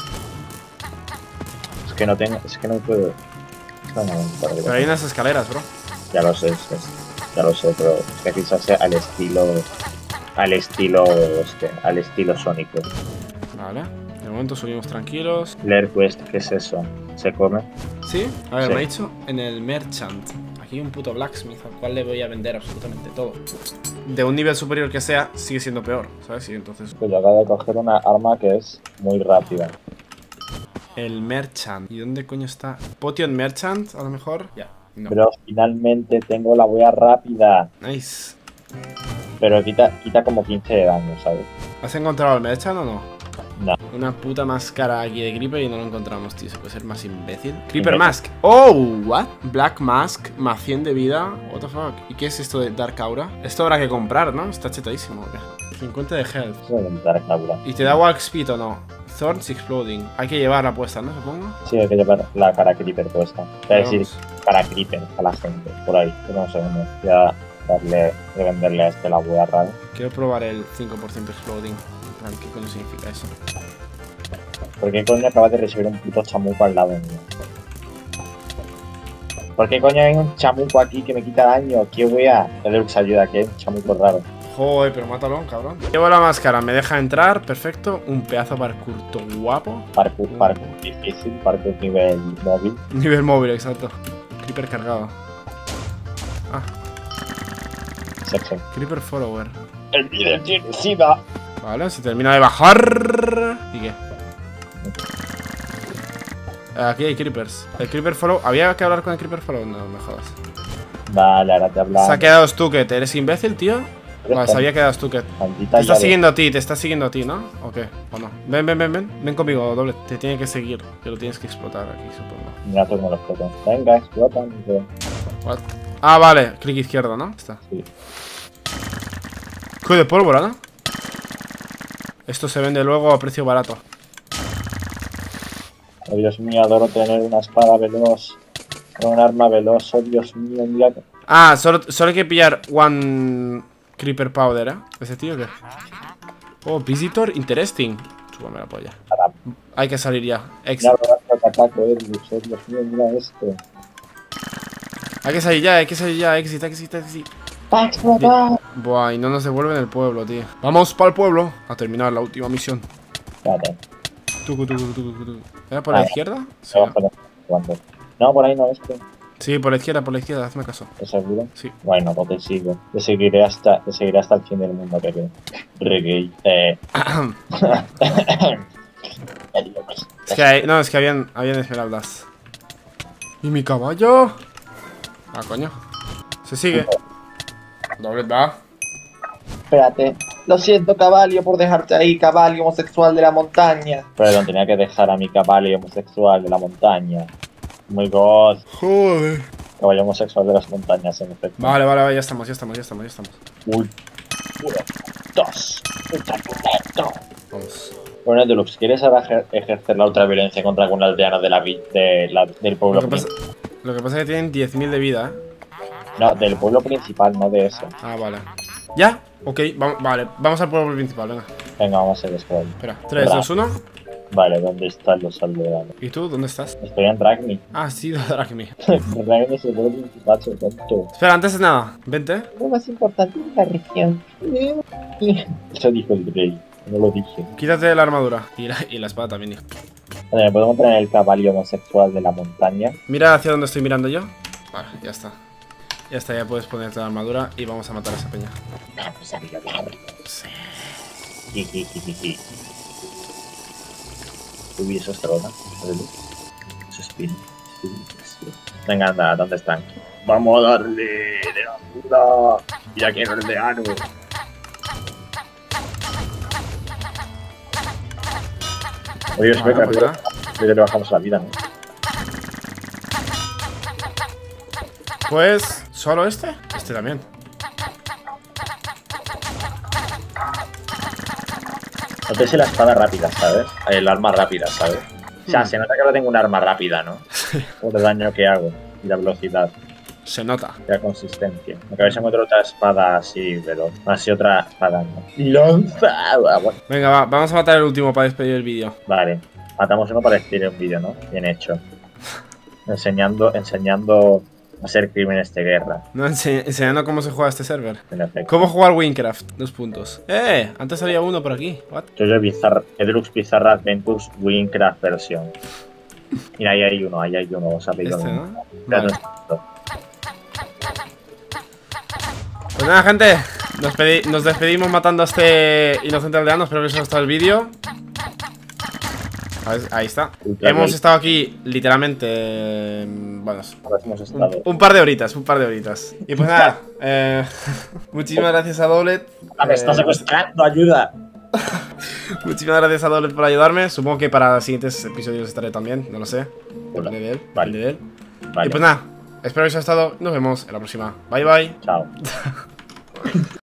Es que no tengo. Es que no puedo. No, no, por arriba. Pero hay unas escaleras, bro. Ya lo sé, es- es- ya lo sé, pero es que quizás sea al estilo. al estilo este, al estilo sónico. Vale. De momento subimos tranquilos. Leer quest, ¿qué es eso? ¿Se come? ¿Sí? A ver, Sí. me ha dicho en el Merchant. Aquí hay un puto blacksmith al cual le voy a vender absolutamente todo. De un nivel superior que sea, sigue siendo peor, ¿sabes? Y entonces... Pues yo acabo de coger una arma que es muy rápida. El Merchant. ¿Y dónde coño está? Potion Merchant, a lo mejor. Ya, no. Pero finalmente tengo la wea rápida. Nice. Pero quita, quita como quince de daño, ¿sabes? ¿Has encontrado el Merchant o no? No. Una puta máscara aquí de Creeper y no lo encontramos, tío. Se puede ser más imbécil. Creeper Mask. Oh, what? Black Mask, más cien de vida. What the fuck. ¿Y qué es esto de Dark Aura? Esto habrá que comprar, ¿no? Está chetadísimo. cincuenta de health. Eso es Dark Aura. ¿Y te da Walk Speed o no? Thorns Exploding. Hay que llevar la puesta, ¿no? Supongo. Sí, hay que llevar la cara Creeper puesta. Es decir, Vamos. cara Creeper a la gente. Por ahí. Pero un segundo. Voy a darle, voy a venderle a este la wea rara. Quiero probar el cinco por ciento Exploding. En plan, ¿qué coño significa eso? ¿Por qué coño acabas de recibir un puto chamuco al lado mío? ¿Por qué coño hay un chamuco aquí que me quita daño? ¿Qué wea? Deluxe ayuda, que es un chamuco raro. Joder, pero mátalo, cabrón. Llevo la máscara, me deja entrar, perfecto. Un pedazo de parkour todo guapo. Parkour, parkour difícil, parkour nivel móvil. Nivel móvil, exacto. Creeper cargado. Ah, Sexo. Creeper follower. El líder tiene sida. Vale, se termina de bajar. ¿Y qué? Aquí hay creepers. El creeper follow. ¿Había que hablar con el creeper follow? No, me jodas. Vale, ahora te hablamos. Se ha quedado Stucket. ¿Eres imbécil, tío? Vale, se había quedado Stucket. Te está siguiendo a ti, te está siguiendo a ti, ¿no? ¿O qué? ¿O no? Ven, ven, ven, ven. Ven conmigo, doble. Te tiene que seguir. Que lo tienes que explotar aquí, supongo. Mira, tú no lo explotas. Venga, explota. What? Ah, vale. Clic izquierdo, ¿no? Está. Sí. Cuide de pólvora, ¿no? Esto se vende luego a precio barato. Oh, Dios mío, adoro tener una espada veloz. Un arma veloz. Oh, Dios mío, mira. Ah, solo, solo hay que pillar one creeper powder, ¿eh? ¿Ese tío qué? Oh, visitor interesting. Chúpame la polla. Para. Hay que salir ya. Ex Mira, lo que ataco, eh. Oh, Dios mío, mira esto. hay que salir ya, hay que salir ya. Exit, exit, exit. ¡Va a explotar! Buah, y no nos devuelven el pueblo, tío. Vamos para el pueblo a terminar la última misión. Espérate. Tucu, tucu, tucu, tucu, tucu. ¿Era por la Ah, izquierda? Sí, Abajo no. ¿Cuándo? No, por ahí no, este. sí, por la izquierda, por la izquierda, hazme caso. ¿Estás seguro? Sí. Bueno, pues te sigo. Te seguiré hasta, te seguiré hasta el fin del mundo, que creo. Reggae. Eh. Es que hay, no, es que habían, habían esmeraldas. ¿Y mi caballo? Ah, coño. Se sigue. Doble va. Espérate. Lo siento, caballo, por dejarte ahí, caballo homosexual de la montaña. Perdón, tenía que dejar a mi caballo homosexual de la montaña. Muy god. Joder. Caballo homosexual de las montañas, en efecto. Vale, vale, vale, ya estamos, ya estamos, ya estamos, ya estamos. Uy. Uno, dos, un argumento. Vamos. Bueno, Deluxe, ¿quieres ahora ejer- ejercer la ultraviolencia contra algún aldeano de la, vi- de la- del pueblo Lo que, pasa, principal? lo que pasa es que tienen diez mil de vida, ¿eh? No, del pueblo principal, no de ese. Ah, vale. ¿Ya? Ok, va- vale, vamos al pueblo principal, venga. Venga, vamos a hacer esto. Espera, tres, dos, uno. Vale, ¿dónde están los aldeanos? ¿Y tú? ¿Dónde estás? Estoy en Dragme. Ah, sí, Drag Me. Dragme es el pueblo principal, soy tonto. Espera, antes de nada, vente. Lo más importante es la región. Eso dijo el rey, no lo dije. Quítate la armadura. Y la, y la espada también, hijo. Vale, ¿me puedo montar en el caballo homosexual de la montaña? Mira hacia donde estoy mirando yo. Vale, ya está. Ya está, ya puedes ponerte la armadura y vamos a matar a esa peña. Vamos a violar. Sí. Jijijijiji. Uy, eso es droga. Eso es pin. Venga, anda, ¿dónde están? Vamos a darle de la puta. Mira que aldeano. Oye, Vale, espera, pues pero ya. le bajamos la vida, ¿no? Pues, ¿solo este? Este también. No te sé la espada rápida, ¿sabes? El arma rápida, ¿sabes? O sea, Hmm. se nota que ahora tengo un arma rápida, ¿no? Por el daño que hago y la velocidad Se nota. y la consistencia. Aunque a veces encuentro otra espada así, veloz. Así otra espada, ¿no? ¡Lanza! Bueno, Venga, va, vamos a matar el último para despedir el vídeo. vale. Matamos uno para despedir un vídeo, ¿no? Bien hecho. Enseñando, enseñando a ser crímenes de guerra. No, ense enseñando cómo se juega este server. En efecto. ¿Cómo jugar Winecraft? Dos puntos. Eh, antes había uno por aquí. What? Jojo Bizarre, Edrux Bizarre Adventures Winecraft versión. Mira, ahí hay uno, ahí hay uno. Os ha pedido Este, el ¿no? mismo. Vale. Pues nada, gente, nos, nos despedimos matando a este inocente aldeano. Espero que os haya gustado el vídeo. Ahí está. Ultra Hemos Blade. estado aquí literalmente eh, bueno, Ahora hemos un, estado. un par de horitas, un par de horitas. Y pues nada, eh, muchísimas gracias a Doblet. ¡Ah, me está secuestrando! ¡Ayuda! Muchísimas gracias a Doblet por ayudarme. Supongo que para siguientes episodios estaré también, no lo sé. Hola. Depende de él, Vale. depende de él. Vale. Y pues nada, espero que os haya estado. Nos vemos en la próxima. Bye bye. Chao.